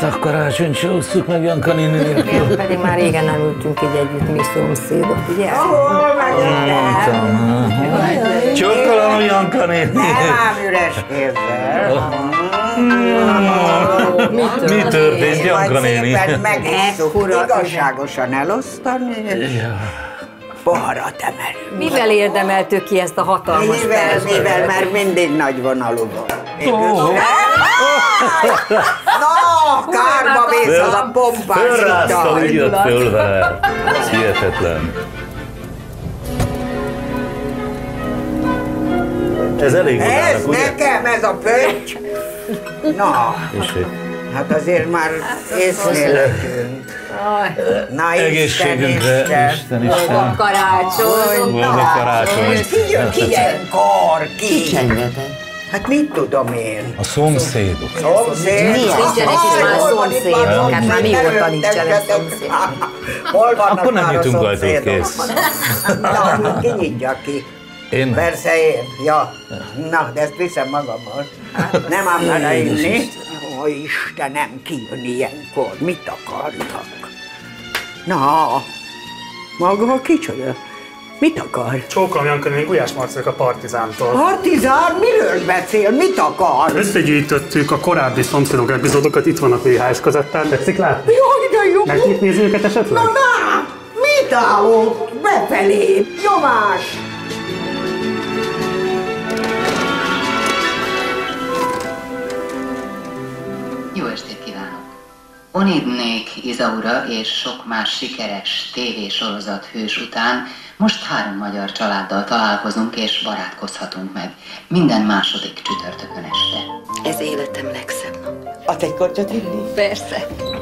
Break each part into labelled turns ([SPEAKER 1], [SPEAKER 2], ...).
[SPEAKER 1] a karácsonyt se osztuk meg Janka néni nélkül.
[SPEAKER 2] Pedig már régen nem ültünk így együtt, mi szomszédok, ugye?
[SPEAKER 3] Ahol megjöttem!
[SPEAKER 1] Csókolom, Janka néni!
[SPEAKER 3] Nem ám üres kézzel!
[SPEAKER 1] Mi történt, Janka néni?
[SPEAKER 3] Majd szépen megisszuk, igazságosan elosztani, poharat emelünk.
[SPEAKER 2] Mivel érdemeltük ki ezt a hatalmas
[SPEAKER 3] Mivel, mert mindig nagy vonalú van. Na, kárba vész az a pompás
[SPEAKER 1] Fölráztam, így jött
[SPEAKER 3] ital.
[SPEAKER 1] föl vele. Ez hihetetlen. Ez elég
[SPEAKER 3] Ez
[SPEAKER 1] magának, ugye?
[SPEAKER 3] nekem, ez a pötty. Na, hát azért már észlélhetünk. Na,
[SPEAKER 1] Egészségünkre, Isten.
[SPEAKER 2] Boldog karácsony!
[SPEAKER 1] Boldog karácsony.
[SPEAKER 3] Ki jön ki ilyenkor? Ki? Hát mit tudom én?
[SPEAKER 1] A szomszédok.
[SPEAKER 3] Szomszéd?
[SPEAKER 2] Nincsenek is már szomszédok, hát már mióta nincsenek szomszédok.
[SPEAKER 3] Hol vannak
[SPEAKER 1] Akkor nem
[SPEAKER 3] már a
[SPEAKER 1] jutunk ajtót,
[SPEAKER 3] szomszédok?
[SPEAKER 1] kész.
[SPEAKER 3] Na, ki nyitja ki?
[SPEAKER 1] Én?
[SPEAKER 3] Persze én, ja. Na, de ezt viszem magammal. Nem akarna inni. Ó, Istenem, ki jön ilyenkor? Mit akarnak? Na, maga kicsoda? Mit akar?
[SPEAKER 4] Csókolom, Janka, én Gulyás Marci vagyok a Partizántól.
[SPEAKER 3] Partizán? Miről beszél? Mit akar?
[SPEAKER 4] Összegyűjtöttük a korábbi szomszédok epizódokat, itt van a VHS kazettán, tetszik látni?
[SPEAKER 3] Jaj, de jó!
[SPEAKER 4] Megnyitni nézni őket esetleg?
[SPEAKER 3] Na, mit állok? Befelé! Nyomás!
[SPEAKER 5] Jó estét kívánok! Onidnék Izaura és sok más sikeres tévésorozat hős után most 3 magyar családdal találkozunk és barátkozhatunk meg. Minden második csütörtökön este.
[SPEAKER 2] Ez életem legszebb napja.
[SPEAKER 3] Ad egy kortyot inni?
[SPEAKER 2] Persze.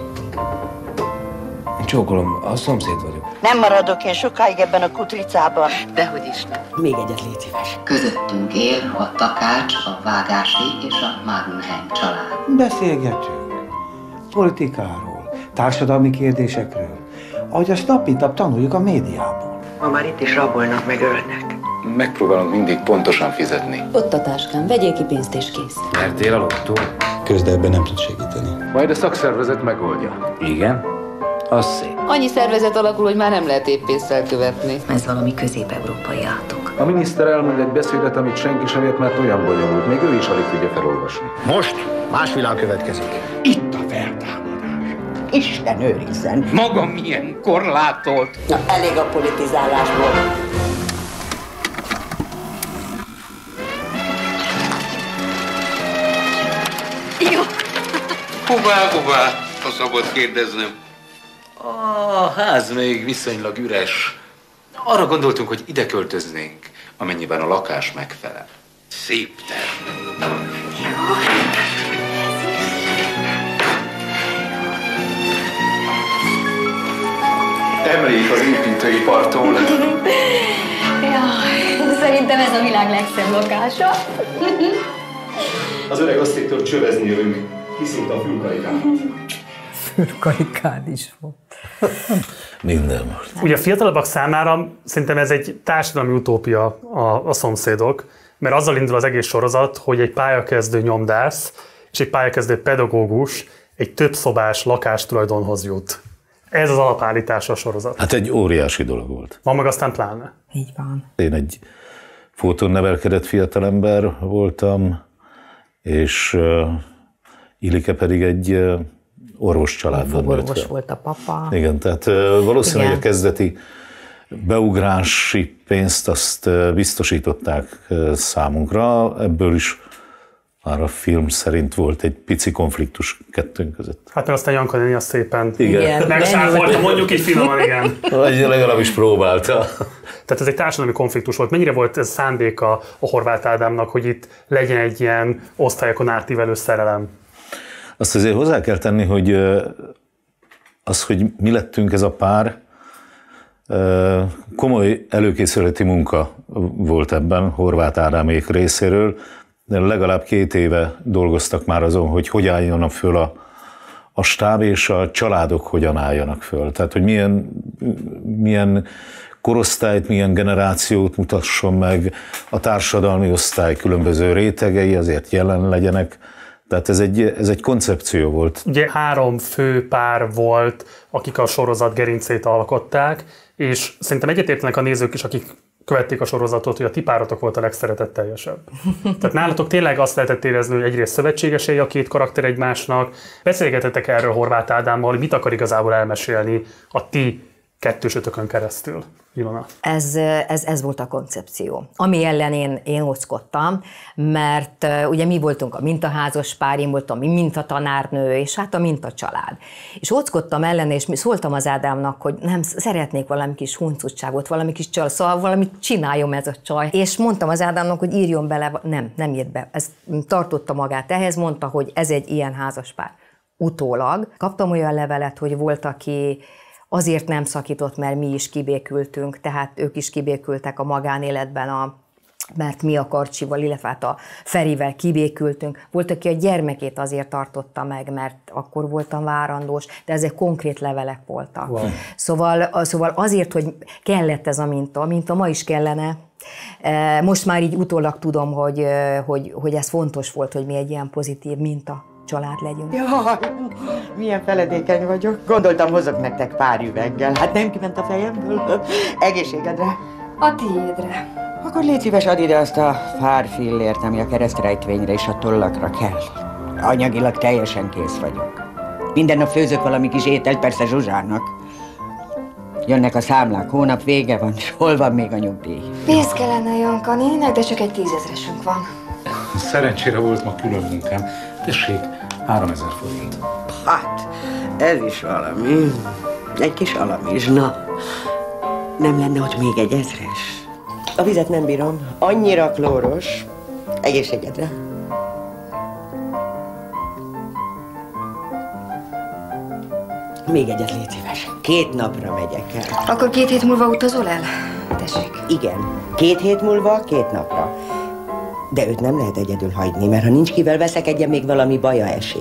[SPEAKER 6] Csókolom, a szomszéd vagyok.
[SPEAKER 7] Nem maradok én sokáig ebben a kutricában.
[SPEAKER 5] Dehogy is nem.
[SPEAKER 7] Még egyet légy szíves.
[SPEAKER 5] Közöttünk él a Takács, a Vágási és a Magenheim család.
[SPEAKER 6] Beszélgetünk. Politikáról, társadalmi kérdésekről. Ahogy azt nap mint nap tanuljuk a médiából.
[SPEAKER 7] Ma már itt is rabolnak, meg ölnek.
[SPEAKER 8] Megpróbálunk mindig pontosan fizetni.
[SPEAKER 9] Ott a táskám, vegyél ki pénzt és kész.
[SPEAKER 6] Mertél a lottó?
[SPEAKER 8] Közde ebben nem tud segíteni.
[SPEAKER 6] Majd a szakszervezet megoldja. Igen? Az szép.
[SPEAKER 9] Annyi szervezet alakul, hogy már nem lehet épp pénzzel követni.
[SPEAKER 2] Ez valami közép-európai átok.
[SPEAKER 6] A miniszter elmond egy beszédet, amit senki sem ért, mert olyan bonyolult. Még ő is alig tudja felolvasni.
[SPEAKER 10] Most más világ következik.
[SPEAKER 6] Itt a feltámadás.
[SPEAKER 3] Isten őrizzen!
[SPEAKER 10] Maga milyen korlátolt.
[SPEAKER 7] Na, elég a politizálásból.
[SPEAKER 10] Hová, ha szabad kérdeznem?
[SPEAKER 8] A ház még viszonylag üres. Arra gondoltunk, hogy ide költöznénk, amennyiben a lakás megfelel.
[SPEAKER 10] Szép terv.
[SPEAKER 8] Emlék az építőipartól.
[SPEAKER 9] Jaj, szerintem ez a világ legszebb lakása.
[SPEAKER 11] Az öreg azt hittől csövezni jövünk, hiszint a fülkarikát.
[SPEAKER 2] Fülkarikád is volt.
[SPEAKER 1] Minden most.
[SPEAKER 4] Ugye a fiatalabbak számára szerintem ez egy társadalmi utópia a szomszédok, mert azzal indul az egész sorozat, hogy egy pályakezdő nyomdász és egy pályakezdő pedagógus egy többszobás lakástulajdonhoz jut. Ez az alapállítása a sorozat.
[SPEAKER 1] Hát egy óriási dolog volt.
[SPEAKER 4] Van meg aztán pláne.
[SPEAKER 2] Így van.
[SPEAKER 1] Én egy fotón nevelkedett fiatalember voltam, és Ilike pedig egy orvos családban nőtt
[SPEAKER 2] Orvos
[SPEAKER 1] fel.
[SPEAKER 2] volt a papa.
[SPEAKER 1] Igen, tehát valószínűleg
[SPEAKER 2] Igen.
[SPEAKER 1] a kezdeti beugrási pénzt azt biztosították számunkra, ebből is már a film szerint volt egy pici konfliktus kettőnk között.
[SPEAKER 4] Hát meg aztán Janka néni azt szépen
[SPEAKER 1] Igen.
[SPEAKER 4] megsáfolta, mondjuk így finoman, igen.
[SPEAKER 1] Vagy legalábbis próbálta.
[SPEAKER 4] Tehát ez egy társadalmi konfliktus volt. Mennyire volt ez szándéka a Horváth Ádámnak, hogy itt legyen egy ilyen osztályokon átívelő szerelem?
[SPEAKER 1] Azt azért hozzá kell tenni, hogy az, hogy mi lettünk ez a pár, komoly előkészületi munka volt ebben Horváth Ádámék részéről, de legalább 2 éve dolgoztak már azon, hogy álljanak föl a stáb és a családok hogyan álljanak föl. Tehát, hogy milyen korosztályt, milyen generációt mutasson meg, a társadalmi osztály különböző rétegei azért jelen legyenek. Tehát ez egy koncepció volt.
[SPEAKER 4] Ugye 3 fő pár volt, akik a sorozat gerincét alkották, és szerintem egyetértenek a nézők is, akik követték a sorozatot, hogy a ti páratok volt a legszeretetteljesebb. Tehát nálatok tényleg azt lehetett érezni, hogy egyrészt szövetségesei a 2 karakter egymásnak. Beszélgetettek erről Horváth Ádámmal, hogy mit akar igazából elmesélni a ti 2-ötökön keresztül. Ilona.
[SPEAKER 2] Ez volt a koncepció, ami ellen én óckodtam, mert ugye mi voltunk a mintaházas pár, én voltam a mintatanárnő, és hát a mintacsalád. És óckodtam ellen, és szóltam az Ádámnak, hogy nem szeretnék valami kis huncutságot, valami kis csaj, szóval valamit csináljon ez a csaj. És mondtam az Ádámnak, hogy írjon bele, nem írt be. Ez tartotta magát ehhez, mondta, hogy ez egy ilyen házaspár. Utólag kaptam olyan levelet, hogy volt, aki azért nem szakított, mert mi is kibékültünk, tehát ők is kibékültek a magánéletben, mert mi a Karcsival, illetve hát a Ferivel kibékültünk. Volt, aki a gyermekét azért tartotta meg, mert akkor voltam várandós, de ezek konkrét levelek voltak. Wow. Szóval azért, hogy kellett ez a minta ma is kellene. Most már így utólag tudom, hogy ez fontos volt, hogy mi egy ilyen pozitív minta család legyünk.
[SPEAKER 3] Jaj, milyen feledékeny vagyok. Gondoltam, hozok nektek pár üveggel. Hát nem kiment a fejemből. Egészségedre.
[SPEAKER 9] A tiédre.
[SPEAKER 3] Akkor légy szíves, add ide azt a pár fillért, ami a keresztrejtvényre és a tollakra kell. Anyagilag teljesen kész vagyok. Minden nap főzök valami kis ételt, persze Zsuzsának. Jönnek a számlák, hónap vége van, és hol van még a nyugdíj?
[SPEAKER 9] Pénz kellene Janka nének, de csak egy 10 000-esünk van.
[SPEAKER 8] Szerencsére volt ma külön munkám. Tessék, 3000 forint.
[SPEAKER 3] Hát, ez is valami. Egy kis alamizs, na. Nem lenne ott még egy 1000-es? A vizet nem bírom. Annyira klóros. Egészségedre. Még egyet légy szíves. 2 napra megyek el.
[SPEAKER 9] Akkor 2 hét múlva utazol el? Tessék.
[SPEAKER 3] Igen. 2 hét múlva, 2 napra. De őt nem lehet egyedül hagyni, mert ha nincs kivel veszekedjen, még valami baja esik.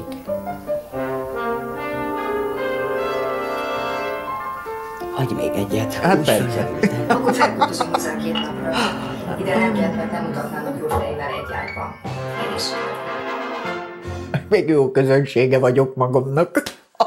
[SPEAKER 3] Hagyj még egyet. Hát persze.
[SPEAKER 9] Akkor felköltözünk hozzá 2 napra. Ide nem jött, mert nem mutatnának jó fejével egy ágyba. Egészségedre.
[SPEAKER 3] Még jó közönsége vagyok magamnak.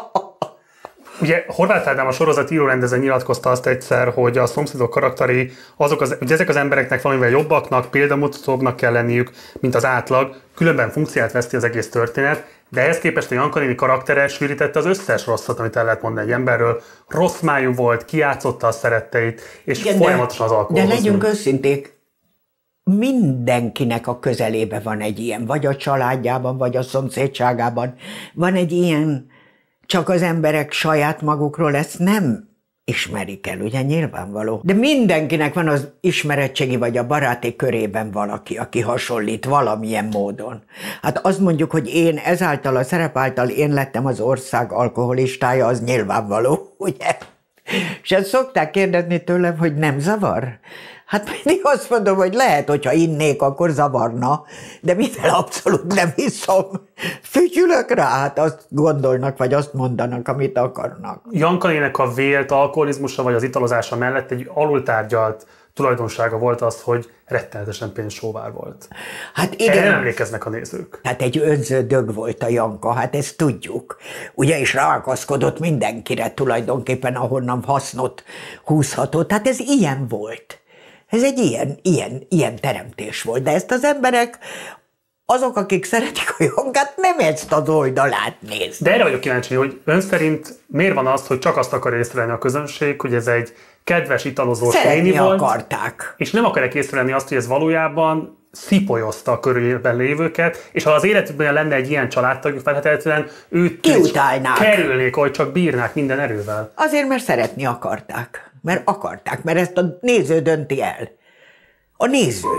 [SPEAKER 4] Ugye Horváth Ádám, a sorozat írórendező nyilatkozta azt egyszer, hogy a szomszédok karakteri, hogy ezek az embereknek valamivel jobbaknak, példamutatóbbnak kell lenniük, mint az átlag, különben funkciát veszti az egész történet, de ehhez képest a Janka néni karaktere sűrítette az összes rosszat, amit el lehet mondani egy emberről. Rossz májú volt, kijátszotta a szeretteit, és igen, folyamatosan az alkoholhoz.
[SPEAKER 3] De legyünk őszinték, mindenkinek a közelébe van egy ilyen, vagy a családjában, vagy a szomszédságában. Van egy ilyen, csak az emberek saját magukról ezt nem ismerik el, ugye nyilvánvaló. De mindenkinek van az ismeretségi vagy a baráti körében valaki, aki hasonlít valamilyen módon. Hát azt mondjuk, hogy én ezáltal a szerep által én lettem az ország alkoholistája, az nyilvánvaló, ugye? És ezt szokták kérdezni tőlem, hogy nem zavar? Hát mindig azt mondom, hogy lehet, hogyha innék, akkor zavarna, de mivel abszolút nem hiszom, fütyülök rá, hát azt gondolnak, vagy azt mondanak, amit akarnak.
[SPEAKER 4] Janka néninek a vélt alkoholizmusa vagy az italozása mellett egy alultárgyalt tulajdonsága volt az, hogy rettenetesen pénzsóvár volt.
[SPEAKER 3] Hát igen.
[SPEAKER 4] Erre emlékeznek a nézők.
[SPEAKER 3] Hát egy önző dög volt a Janka, hát ezt tudjuk. Ugye is ráakaszkodott mindenkire tulajdonképpen, ahonnan hasznot húzhatott. Hát ez ilyen volt. Ez egy ilyen teremtés volt. De ezt az emberek, azok, akik szeretik a Jankát, nem ezt az oldalát nézni.
[SPEAKER 4] De erre vagyok kíváncsi, hogy ön szerint miért van az, hogy csak azt akar észrevenni a közönség, hogy ez egy kedves italozós néni volt,
[SPEAKER 3] akarták.
[SPEAKER 4] És nem akarják észrevenni azt, hogy ez valójában szipolyozta a körülben lévőket, és ha az életükben lenne egy ilyen családtagjuk, feltétlenül őt kerülnék, ahogy csak bírnák minden erővel.
[SPEAKER 3] Azért, mert szeretni akarták. Mert ezt a néző dönti el. A néző.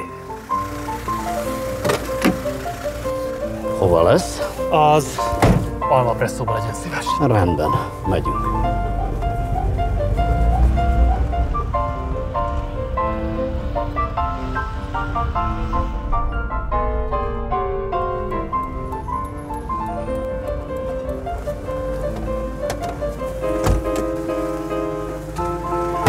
[SPEAKER 12] Hova lesz?
[SPEAKER 4] Az Alma Presszóba, legyen szíves.
[SPEAKER 12] Rendben, megyünk.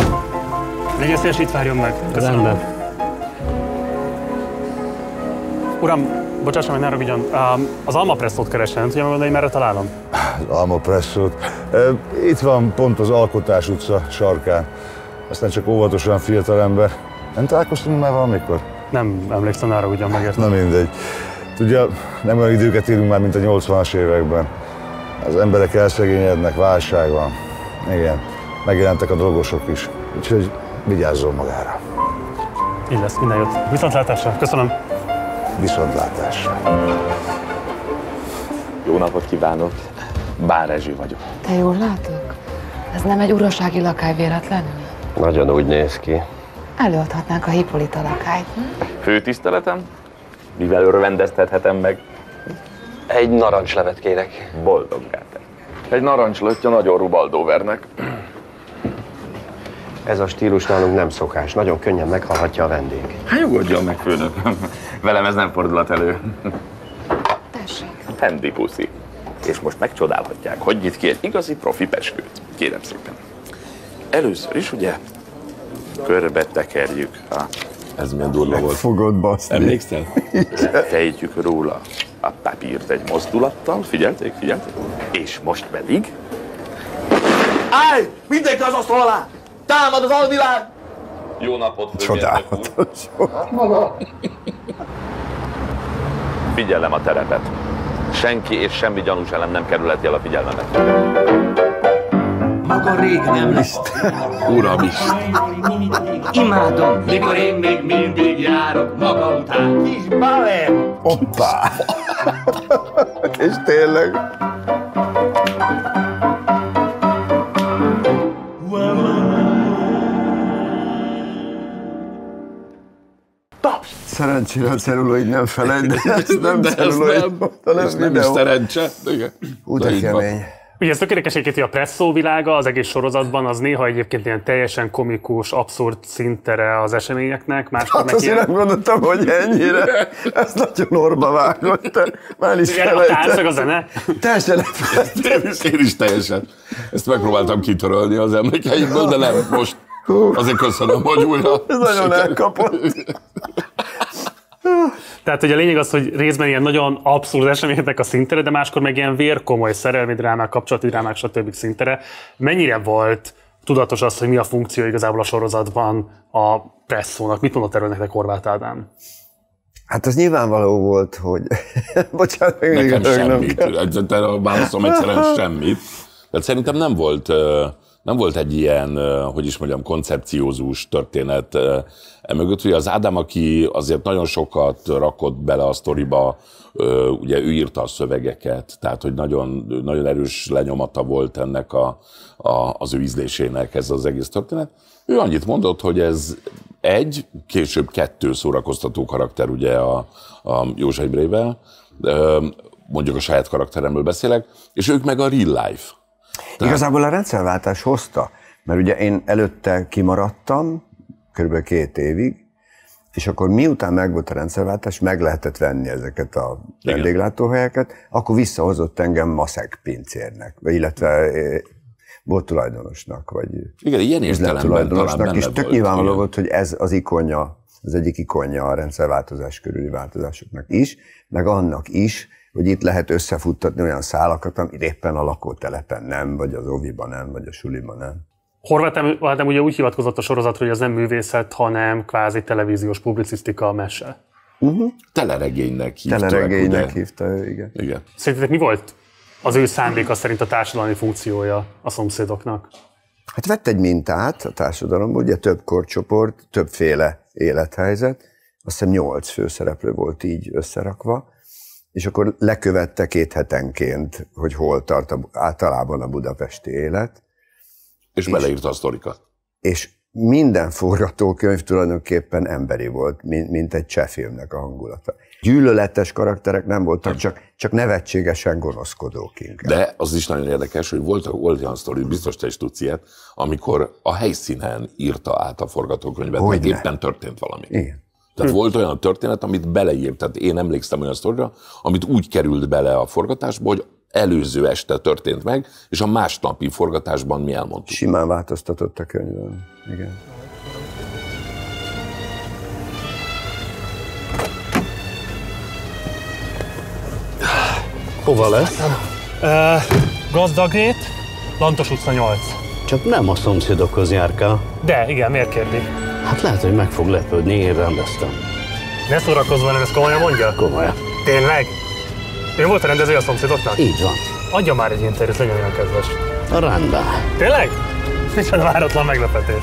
[SPEAKER 4] Legyen szíves, itt várjon meg. Köszönöm.
[SPEAKER 12] Rendben.
[SPEAKER 4] Uram, bocsásson, hogy ne ragudjon. Az almapresszót keresem, tudja megmondani, merre találom?
[SPEAKER 12] Az almapresszót? Itt van, pont az Alkotás utca sarkán. Aztán csak óvatosan, fiatalember. Nem találkoztunk már valamikor?
[SPEAKER 4] Nem emlékszem, ne ragudjon, megértem.
[SPEAKER 12] Na mindegy. Tudja, nem olyan időket élünk már, mint a 80-as években. Az emberek elszegényednek, válság van. Igen, megjelentek a drogosok is. Úgyhogy vigyázzon magára.
[SPEAKER 4] Így lesz, minden jót. Viszontlátásra, köszönöm.
[SPEAKER 12] Viszontlátásra.
[SPEAKER 13] Jó napot kívánok! Bár Ezsi vagyok.
[SPEAKER 14] Te jól látod? Ez nem egy urasági lakály véletlenül?
[SPEAKER 13] Nagyon úgy néz ki.
[SPEAKER 14] Előadhatnánk a Hippolita lakályt.
[SPEAKER 13] Főtiszteletem? Mivel örvendeztethetem meg? Egy narancslevet kérek. Boldoggátek. Egy narancslöttye nagyon Rubaldóvernek.
[SPEAKER 15] Ez a stílus nálunk nem szokás. Nagyon könnyen meghalhatja a vendég.
[SPEAKER 13] Hát nyugodjon meg, főnököm. Velem ez nem fordulhat elő.
[SPEAKER 14] Tessék.
[SPEAKER 13] Fendi puszi. És most megcsodálhatják, hogy nyit ki egy igazi profi peskőt. Kérem szépen. Először is ugye körbe tekerjük a...
[SPEAKER 12] Ez milyen durva volt. Fogod baszni.
[SPEAKER 13] Emlékszel? Fejtjük róla a papírt egy mozdulattal. Figyelték? És most pedig... Állj! Mindenki az asztal alá! Támad az alvilág! Jó napot!
[SPEAKER 12] Csodálatos.
[SPEAKER 13] Figyelem a terepet. Senki és semmi gyanús elem nem kerülheti el a figyelmemet.
[SPEAKER 10] Maga rég nem lesz.
[SPEAKER 13] Uramisten!
[SPEAKER 10] Imádom, mikor én még mindig járok maga után. Kis balett!
[SPEAKER 12] Hoppá! És tényleg. Szerencsére a celluloid nem feled, ez nem celluloid, hanem
[SPEAKER 16] videó. Nem is szerencse.
[SPEAKER 12] De kemény.
[SPEAKER 4] Ugye ez tökéletes egyébként, hogy a presszó világa az egész sorozatban az néha egyébként ilyen teljesen komikus, abszurd szintere az eseményeknek. Máskor
[SPEAKER 12] Hát azért nem gondoltam, hogy ennyire. Ez nagyon orba vágott. Már is
[SPEAKER 4] felejtem. A társak, a zene?
[SPEAKER 12] Teljesen
[SPEAKER 16] Én is teljesen. Ezt megpróbáltam kitörölni az emlékeimből, de nem most. Azért köszönöm, hogy újra.
[SPEAKER 12] Ez nagyon elkapott.
[SPEAKER 4] Tehát ugye a lényeg az, hogy részben ilyen nagyon abszurd eseményeknek a szintere, de máskor meg ilyen vérkomoly szerelmi drámák, kapcsolati drámák, stb. Szintere. Mennyire volt tudatos az, hogy mi a funkció igazából a sorozatban a presszónak? Mit mondott erről nektek Horváth Ádám?
[SPEAKER 12] Hát az nyilvánvaló volt, hogy... Bocsánat, még
[SPEAKER 16] nekem semmit. A válaszom egyszerűen semmit. Tehát szerintem nem volt egy ilyen, hogy is mondjam, koncepciózus történet emögött. Ugye az Ádám, aki azért nagyon sokat rakott bele a sztoriba, ugye ő írta a szövegeket, tehát hogy nagyon, nagyon erős lenyomata volt ennek az ő ízlésének ez az egész történet. Ő annyit mondott, hogy ez később 2 szórakoztató karakter ugye a József Ibrével, mondjuk a saját karakteremről beszélek, és ők meg a real life.
[SPEAKER 12] Igazából a rendszerváltás hozta, mert ugye én előtte kimaradtam, kb. 2 évig, és akkor miután megvolt a rendszerváltás, meg lehetett venni ezeket a vendéglátóhelyeket, akkor visszahozott engem maszek pincérnek, illetve volt tulajdonosnak, vagy
[SPEAKER 16] ilyen
[SPEAKER 12] üzlettulajdonosnak, és tök nyilvánvaló volt, hogy ez az ikonja, az egyik ikonja a rendszerváltozás körüli változásoknak is, meg annak is, hogy itt lehet összefuttatni olyan szálakat, amit éppen a lakótelepen nem, vagy az oviban nem, vagy a suliban nem.
[SPEAKER 4] Horváth Ádám ugye úgy hivatkozott a sorozatra, hogy az nem művészet, hanem kvázi televíziós publicisztika, mese.
[SPEAKER 16] Teleregénynek hívta.
[SPEAKER 12] Teleregénynek hívta ő,
[SPEAKER 16] igen.
[SPEAKER 4] Szerintetek mi volt az ő szándéka szerint a társadalmi funkciója a Szomszédoknak?
[SPEAKER 12] Hát vett egy mintát a társadalomból, ugye több korcsoport, többféle élethelyzet, azt hiszem 8 főszereplő volt így összerakva, és akkor lekövette 2 hetenként, hogy hol tart általában a budapesti élet.
[SPEAKER 16] És beleírta a sztorikat.
[SPEAKER 12] És minden forgatókönyv tulajdonképpen emberi volt, mint egy cseh filmnek a hangulata. Gyűlöletes karakterek nem voltak, csak nevetségesen gonoszkodók inkább.
[SPEAKER 16] De az is nagyon érdekes, hogy volt olyan sztori, biztos te is tudsz ilyet, amikor a helyszínen írta át a forgatókönyvet, mert éppen történt valami.
[SPEAKER 12] Igen.
[SPEAKER 16] Tehát volt olyan történet, amit beleírt. Tehát én emlékszem olyan sztorira, amit úgy került bele a forgatásba, hogy előző este történt meg, és a másnapi forgatásban mi elmondtuk.
[SPEAKER 12] Simán változtatott a könyvön. Igen.
[SPEAKER 17] Hova lesz?
[SPEAKER 4] Gazdagrét, Lantos utca 8.
[SPEAKER 17] Csak nem a szomszédokhoz járkál.
[SPEAKER 4] De, igen, miért kérdi?
[SPEAKER 17] Hát lehet, hogy meg fog lepődni, én rendeztem.
[SPEAKER 4] Ne szórakozz velem, ezt komolyan mondja?
[SPEAKER 17] Komolyan.
[SPEAKER 4] Tényleg? Ő volt a rendező a szomszédoknak?
[SPEAKER 17] Így van.
[SPEAKER 4] Adja már egy interjút, legyen olyan kedves.
[SPEAKER 17] Rendben.
[SPEAKER 4] Tényleg? Micsoda váratlan meglepetés.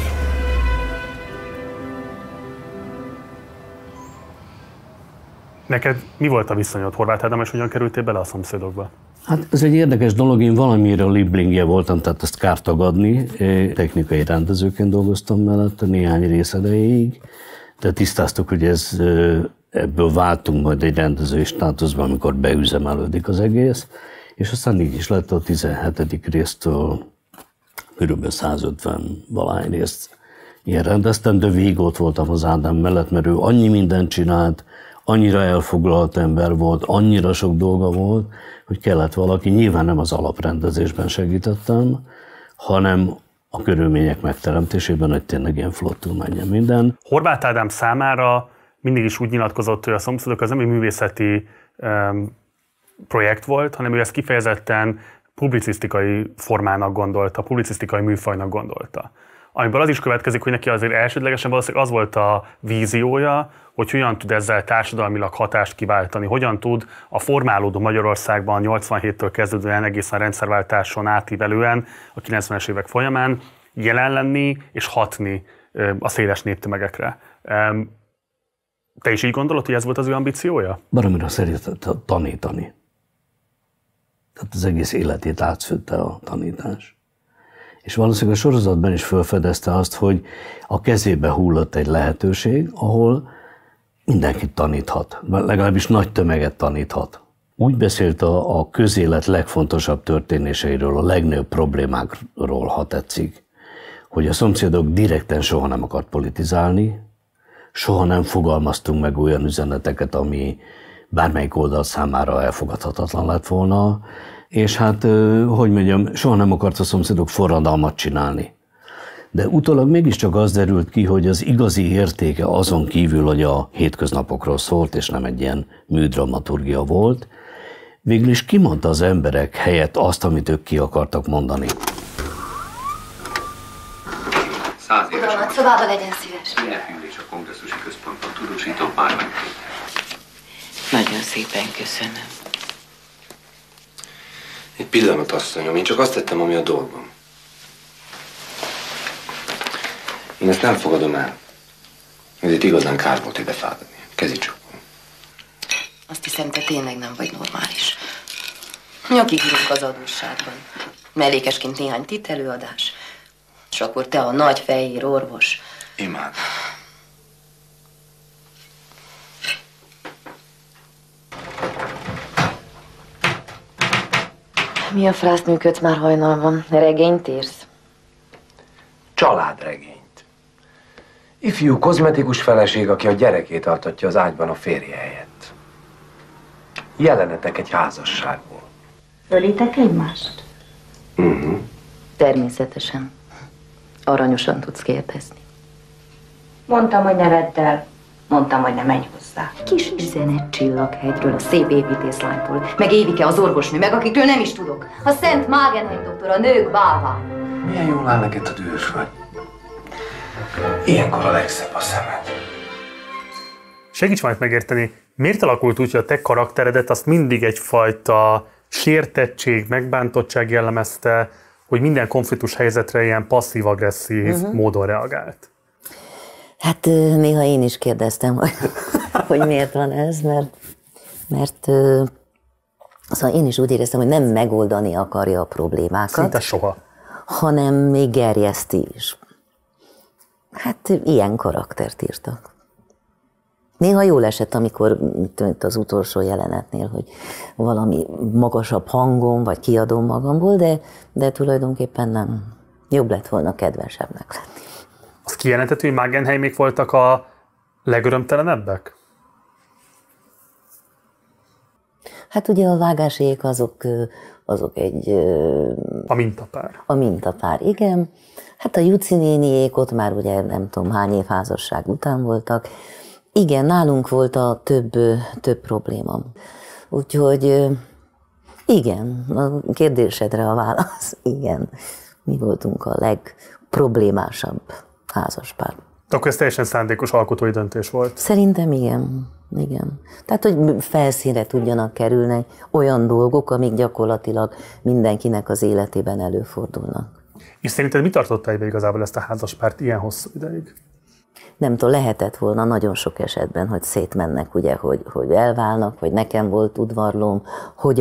[SPEAKER 4] Neked mi volt a viszonyod Horváth Ádám, és hogyan kerültél bele a szomszédokba?
[SPEAKER 17] Hát ez egy érdekes dolog, én valamire a liblingje voltam, tehát ezt kár tagadni. Technikai rendezőként dolgoztam mellette néhány részedejéig, de tisztáztuk, hogy ebből váltunk majd egy rendezői státuszba, amikor beüzemelődik az egész, és aztán így is lett a 17. résztől kb. 150 valahány részt ilyen rendeztem, de végig ott voltam az Ádám mellett, mert ő annyi mindent csinált, annyira elfoglalt ember volt, annyira sok dolga volt, hogy kellett valaki, nyilván nem az alaprendezésben segítettem, hanem a körülmények megteremtésében, hogy tényleg ilyen flottul menjen minden.
[SPEAKER 4] Horváth Ádám számára mindig is úgy nyilatkozott, hogy a szomszédok az nem egy művészeti projekt volt, hanem ő ezt kifejezetten publicisztikai formának gondolta, publicisztikai műfajnak gondolta. Amiből az is következik, hogy neki azért elsődlegesen valószínűleg az volt a víziója, hogy hogyan tud ezzel társadalmilag hatást kiváltani, hogyan tud a formálódó Magyarországban 87-től kezdődően egészen rendszerváltáson átívelően a 90-es évek folyamán jelen lenni és hatni a széles néptömegekre. Te is így gondolod, hogy ez volt az ő ambíciója?
[SPEAKER 17] Baromira szeretett tanítani. Tehát az egész életét átszőtte a tanítás. És valószínűleg a sorozatban is felfedezte azt, hogy a kezébe hullott egy lehetőség, ahol mindenkit taníthat, legalábbis nagy tömeget taníthat. Úgy beszélt a közélet legfontosabb történéseiről, a legnagyobb problémákról, ha tetszik, hogy a szomszédok direkten soha nem akart politizálni, soha nem fogalmaztunk meg olyan üzeneteket, ami bármelyik oldal számára elfogadhatatlan lett volna, és hát, hogy mondjam, soha nem akart a szomszédok forradalmat csinálni. De utólag mégiscsak az derült ki, hogy az igazi értéke azon kívül, hogy a hétköznapokról szólt, és nem egy ilyen műdramaturgia volt, végül is kimondta az emberek helyett azt, amit ők ki akartak mondani.
[SPEAKER 5] 100 éves. Uram, szobába legyen szíves.
[SPEAKER 8] Ünnepülés a kongresszusi központban tudósítom már meg.
[SPEAKER 7] Nagyon szépen köszönöm.
[SPEAKER 15] Egy pillanat, asszonyom, én csak azt tettem, ami a dolgom. Én ezt nem fogadom el. Ezért igazán kár volt ide fáradni. Kezicsókom.
[SPEAKER 7] Azt hiszem, te tényleg nem vagy normális. Nyakig írunk az adósságban. Mellékesként néhány titelőadás. És akkor te a nagy fehér orvos.
[SPEAKER 15] Imádom.
[SPEAKER 7] Mi a frászt működsz már hajnalban? Regényt írsz?
[SPEAKER 15] Családregényt. Ifjú kozmetikus feleség, aki a gyerekét altatja az ágyban a férje helyett. Jelenetek egy házasságból.
[SPEAKER 7] Ölitek egymást? Természetesen. Aranyosan tudsz kérdezni. Mondtam, hogy ne vedd el. Mondtam, hogy ne menj hozzá. Kis üzenet Csillaghegyről, a szép építészlánytól, meg Évike az orvosnő, meg akitől nem is tudok. A Szent Mágenheim doktor, a nők bálván.
[SPEAKER 15] Milyen jól áll neked a dühös vagy. Ilyenkor a legszebb a szemed.
[SPEAKER 4] Segíts majd megérteni, miért alakult úgy, hogy a te karakteredet azt mindig egyfajta sértettség, megbántottság jellemezte, hogy minden konfliktus helyzetre ilyen passzív-agresszív módon reagált?
[SPEAKER 18] Hát néha én is kérdeztem, hogy miért van ez, mert szóval én is úgy éreztem, hogy nem megoldani akarja a problémákat.
[SPEAKER 4] Szinte soha.
[SPEAKER 18] Hanem még gerjeszti is. Hát ilyen karaktert írtak. Néha jól esett, amikor az utolsó jelenetnél, hogy valami magasabb hangon, vagy kiadom magamból, de tulajdonképpen nem. Jobb lett volna kedvesebbnek lenni.
[SPEAKER 4] Az kijelenthető, hogy Mágenheimék voltak a legörömtelenebbek?
[SPEAKER 18] Hát ugye a Vágásék azok egy...
[SPEAKER 4] A mintapár.
[SPEAKER 18] A mintapár, igen. Hát a Juci néniék ott már ugye nem tudom hány év házasság után voltak. Igen, nálunk volt a több probléma. Úgyhogy Igen, a kérdésedre a válasz, igen. Mi voltunk a legproblémásabb házaspár.
[SPEAKER 4] Akkor ez teljesen szándékos alkotói döntés volt?
[SPEAKER 18] Szerintem igen. Igen. Tehát, hogy felszínre tudjanak kerülni olyan dolgok, amik gyakorlatilag mindenkinek az életében előfordulnak.
[SPEAKER 4] És szerinted mi tartotta egybe igazából ezt a házaspárt ilyen hosszú ideig?
[SPEAKER 18] Nem tudom, lehetett volna nagyon sok esetben, hogy szétmennek, ugye, hogy elválnak, vagy nekem volt udvarlóm, hogy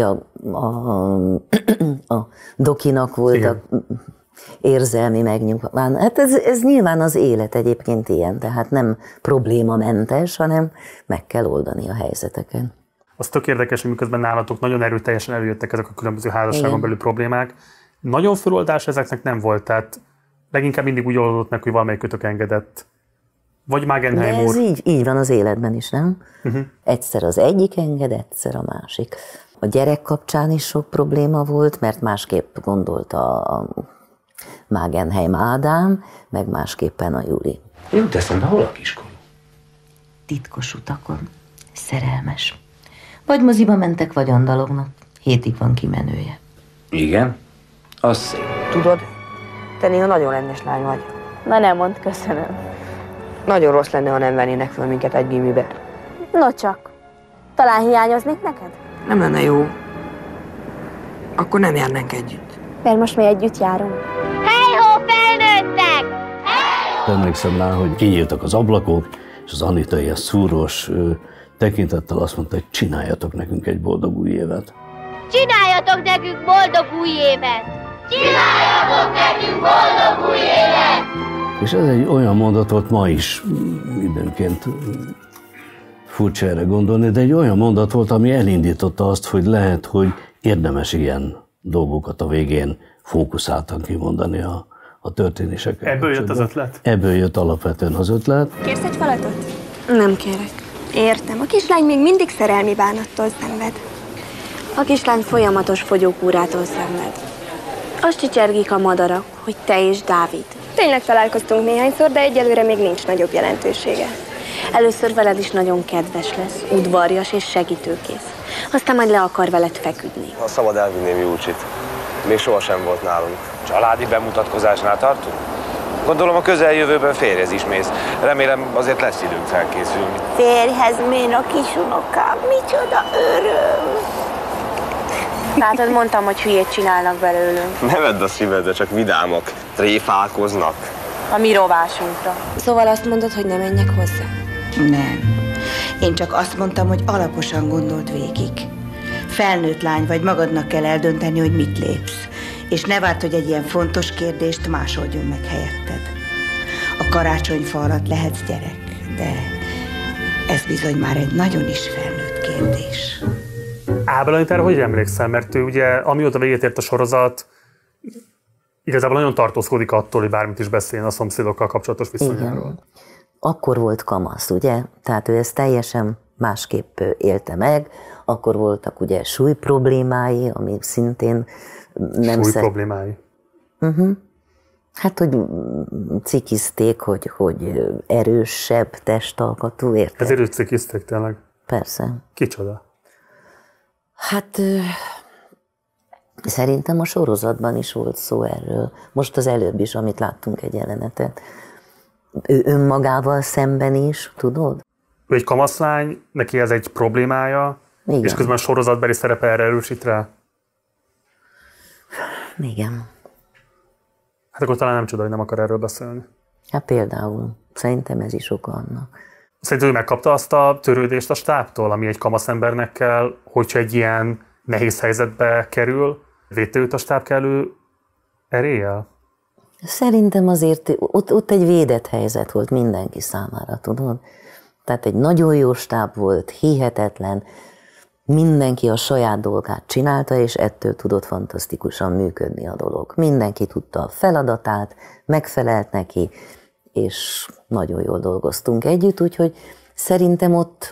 [SPEAKER 18] a Dokinak voltak érzelmi megnyugván. Hát ez nyilván az élet egyébként ilyen, tehát nem problémamentes, hanem meg kell oldani a helyzeteket.
[SPEAKER 4] Az tök érdekes, hogy miközben nálatok nagyon erőteljesen előjöttek ezek a különböző házasságon belül problémák. Nagyon föloldás ezeknek nem volt, tehát leginkább mindig úgy oldott meg, hogy valamelyikőtök engedett. Vagy Magenheim úr.
[SPEAKER 18] Ez így van az életben is, nem? Egyszer az egyik enged, egyszer a másik. A gyerek kapcsán is sok probléma volt, mert másképp gondolta a Magenheim Ádám, meg másképpen a Juli.
[SPEAKER 15] Jut eszembe, hol a kiskorú?
[SPEAKER 18] Titkos utakon, szerelmes. Vagy moziba mentek, vagy andalognak. Hétig van kimenője.
[SPEAKER 15] Igen? Az szép.
[SPEAKER 19] Tudod, te néha nagyon rendes lány vagy.
[SPEAKER 20] Na nem mondd, köszönöm.
[SPEAKER 19] Nagyon rossz lenne, ha nem vennének föl minket egy gimibe.
[SPEAKER 20] No csak. Talán hiányoznék neked?
[SPEAKER 19] Nem lenne jó. Akkor nem járnánk együtt.
[SPEAKER 20] Mert most mi együtt járunk. Hey-ho, felnőttek!
[SPEAKER 17] Emlékszem rá, hogy kinyíltak az ablakok, és az Anita ilyen szúrós tekintettel azt mondta, hogy csináljatok nekünk egy boldog új évet.
[SPEAKER 20] Csináljatok nekünk boldog új évet! Csináljatok nekünk boldog új évet!
[SPEAKER 17] És ez egy olyan mondat volt ma is, időnként furcsa erre gondolni, de egy olyan mondat volt, ami elindította azt, hogy lehet, hogy érdemes ilyen dolgokat a végén fókuszáltan kimondani a történéseket.
[SPEAKER 4] Ebből jött az ötlet?
[SPEAKER 17] Ebből jött alapvetően az ötlet.
[SPEAKER 20] Kérsz egy falatot? Nem kérek. Értem, a kislány még mindig szerelmi bánattól szenved. A kislány folyamatos fogyókúrától szenved. Azt csicsergik a madarak, hogy te és Dávid. Tényleg találkoztunk néhányszor, de egyelőre még nincs nagyobb jelentősége. Először veled is nagyon kedves lesz, udvarjas és segítőkész. Aztán majd le akar veled feküdni.
[SPEAKER 21] Ha szabad, elvinném Júlcsit. Még sohasem volt nálunk. Családi bemutatkozásnál tartunk? Gondolom a közeljövőben férjhez is mész. Remélem azért lesz időnk felkészülni.
[SPEAKER 20] Férjhez mén a kisunokám, micsoda öröm! Látod, mondtam, hogy hülyét csinálnak belőlünk.
[SPEAKER 21] Ne vedd a szívedre, csak vidámak. Tréfálkoznak.
[SPEAKER 20] A mi rovásunkra. Szóval azt mondod, hogy ne menjek hozzá?
[SPEAKER 22] Nem. Én csak azt mondtam, hogy alaposan gondold végig. Felnőtt lány vagy, magadnak kell eldönteni, hogy mit lépsz. És ne várd, hogy egy ilyen fontos kérdést más oldjon meg helyetted. A karácsonyfa alatt lehetsz gyerek, de ez bizony már egy nagyon is felnőtt kérdés.
[SPEAKER 4] Ábel Anitára hogy emlékszel? Mert ő ugye, amióta véget ért a sorozat, igazából nagyon tartózkodik attól, hogy bármit is beszéljen a szomszédokkal kapcsolatos viszonyáról.
[SPEAKER 18] Igen. Akkor volt kamasz, ugye? Tehát ő ezt teljesen másképp élte meg. Akkor voltak ugye súly problémái, ami szintén nem
[SPEAKER 4] Súly problémái?
[SPEAKER 18] Hát, hogy cikizték, hogy erősebb testalkatú, érted?
[SPEAKER 4] Ezért őt cikizték tényleg?
[SPEAKER 18] Persze.
[SPEAKER 4] Kicsoda?
[SPEAKER 18] Hát szerintem a sorozatban is volt szó erről. Most az előbb is, amit láttunk egy jelenetet. Ő önmagával szemben is, tudod?
[SPEAKER 4] Ő egy kamaszlány, neki ez egy problémája, igen. És közben a sorozatbeli szerepe erre erősít rá?
[SPEAKER 18] Igen.
[SPEAKER 4] Hát akkor talán nem csoda, hogy nem akar erről beszélni.
[SPEAKER 18] Hát például. Szerintem ez is oka annak.
[SPEAKER 4] Szerinted ő megkapta azt a törődést a stábtól, ami egy kamaszembernek kell, hogyha egy ilyen nehéz helyzetbe kerül? Védte őt a stáb kellő eréllyel?
[SPEAKER 18] Szerintem azért ott egy védett helyzet volt mindenki számára, tudod? Tehát egy nagyon jó stáb volt, hihetetlen, mindenki a saját dolgát csinálta, és ettől tudott fantasztikusan működni a dolog. Mindenki tudta a feladatát, megfelelt neki, és nagyon jól dolgoztunk együtt, úgyhogy szerintem ott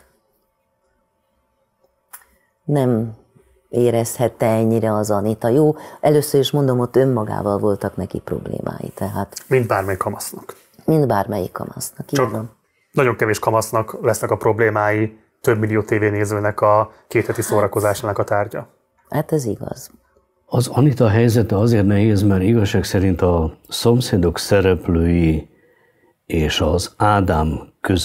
[SPEAKER 18] nem érezhette ennyire az Anita. Jó, először is mondom, ott önmagával voltak neki problémái, tehát...
[SPEAKER 4] Mint bármelyik kamasznak.
[SPEAKER 18] Mint bármelyik kamasznak, így van.
[SPEAKER 4] Nagyon kevés kamasznak lesznek a problémái több millió tévénézőnek a kétheti szórakozásának a tárgya.
[SPEAKER 18] Hát ez igaz.
[SPEAKER 17] Az Anita helyzete azért nehéz, mert igazság szerint a Szomszédok szereplői és az Ádám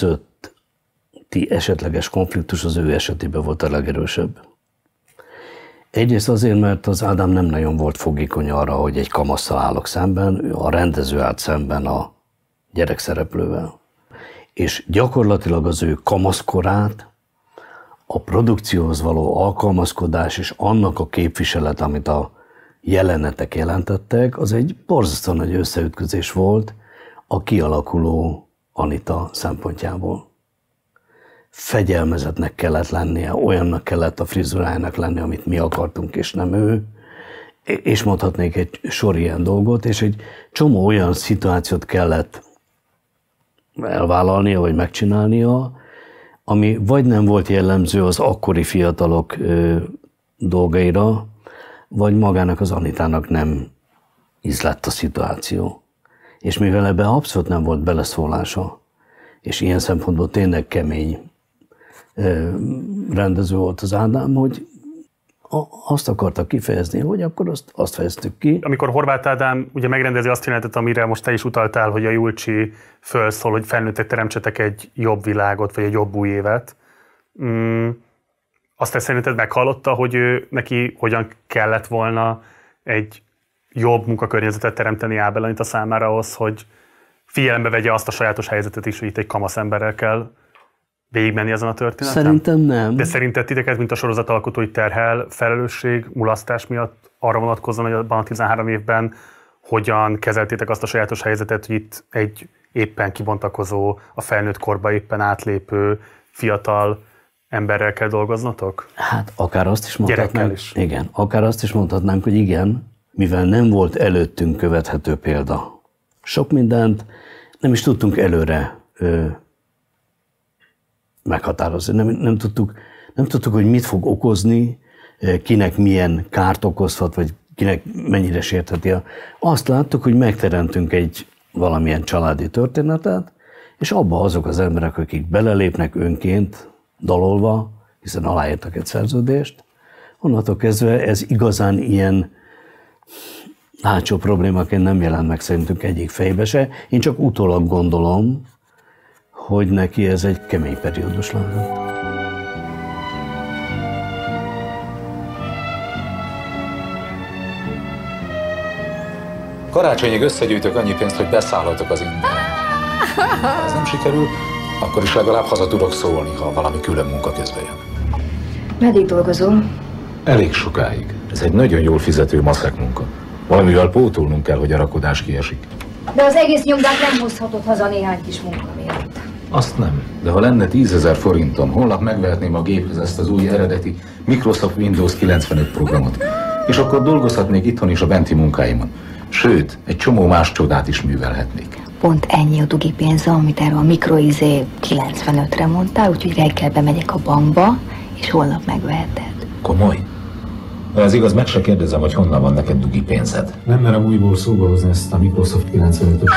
[SPEAKER 17] közötti esetleges konfliktus az ő esetében volt a legerősebb. Egyrészt azért, mert az Ádám nem nagyon volt fogékony arra, hogy egy kamasszal állok szemben, a rendező állt szemben a gyerekszereplővel. És gyakorlatilag az ő kamaszkorát, a produkcióhoz való alkalmazkodás és annak a képviselet, amit a jelenetek jelentettek, az egy borzasztóan nagy összeütközés volt a kialakuló Anita szempontjából. Fegyelmezetnek kellett lennie, olyannak kellett a frizurájának lennie, amit mi akartunk, és nem ő. És mondhatnék egy sor ilyen dolgot, és egy csomó olyan szituációt kellett elvállalnia, vagy megcsinálnia, ami vagy nem volt jellemző az akkori fiatalok dolgaira, vagy magának az Anitának nem ízlett a szituáció. És mivel ebben abszolút nem volt beleszólása, és ilyen szempontból tényleg kemény rendező volt az Ádám, hogy azt akarta kifejezni, hogy akkor azt fejeztük ki.
[SPEAKER 4] Amikor Horváth Ádám ugye megrendezi azt jelenetet, amire most te is utaltál, hogy a Julcsi fölszól, hogy felnőttek teremtsetek egy jobb világot, vagy egy jobb új évet. Azt te szerinted meghallotta, hogy neki hogyan kellett volna egy jobb munkakörnyezetet teremteni Ábel Anita számára ahhoz, hogy figyelembe vegye azt a sajátos helyzetet is, hogy itt egy kamasz emberrel kell végigmenni ezen a történeten?
[SPEAKER 17] Szerintem nem.
[SPEAKER 4] De szerinted titeket, mint a sorozatalkotói terhel felelősség, mulasztás miatt arra vonatkozóan, hogy abban a 13 évben hogyan kezeltétek azt a sajátos helyzetet, hogy itt egy éppen kibontakozó, a felnőtt korba éppen átlépő fiatal emberrel kell dolgoznatok?
[SPEAKER 17] Hát akár azt is mondhatnánk,
[SPEAKER 4] gyerekkel is.
[SPEAKER 17] Igen, akár azt is mondhatnánk, hogy igen, mivel nem volt előttünk követhető példa. Sok mindent nem is tudtunk előre meghatározni. Nem tudtuk, hogy mit fog okozni, kinek milyen kárt okozhat, vagy kinek mennyire sértheti. Azt láttuk, hogy megteremtünk egy valamilyen családi történetet, és abba azok az emberek, akik belelépnek önként, dalolva, hiszen aláírtak egy szerződést, onnantól kezdve ez igazán ilyen hátsó problémaként nem jelent meg szerintünk egyik fejbe se. Én csak utólag gondolom, hogy neki ez egy kemény periódus lehetett.
[SPEAKER 8] Karácsonyig összegyűjtök annyi pénzt, hogy beszállhatok az ingyen. Ha ez nem sikerül, akkor is legalább haza tudok szólni, ha valami külön munka közben jön.
[SPEAKER 9] Meddig dolgozom?
[SPEAKER 8] Elég sokáig. Ez egy nagyon jól fizető maszek munka. Valamivel pótolnunk kell, hogy a rakodás kiesik.
[SPEAKER 9] De az egész nyomdát nem hozhatod haza néhány kis munka miatt.
[SPEAKER 8] Azt nem. De ha lenne 10 000 forintom, holnap megvehetném a géphez ezt az új eredeti Microsoft Windows 95 programot. És akkor dolgozhatnék itthon is a benti munkáimon. Sőt, egy csomó más csodát is művelhetnék.
[SPEAKER 20] Pont ennyi a dugi pénze, amit erről a mikroizé 95-re mondtál, úgyhogy reggel bemegyek a bankba, és holnap megveheted.
[SPEAKER 8] Komoly? Ha ez igaz, meg se kérdezem, hogy honnan van neked dugi pénzed. Nem merem újból szóba hozni ezt a Microsoft 95-ös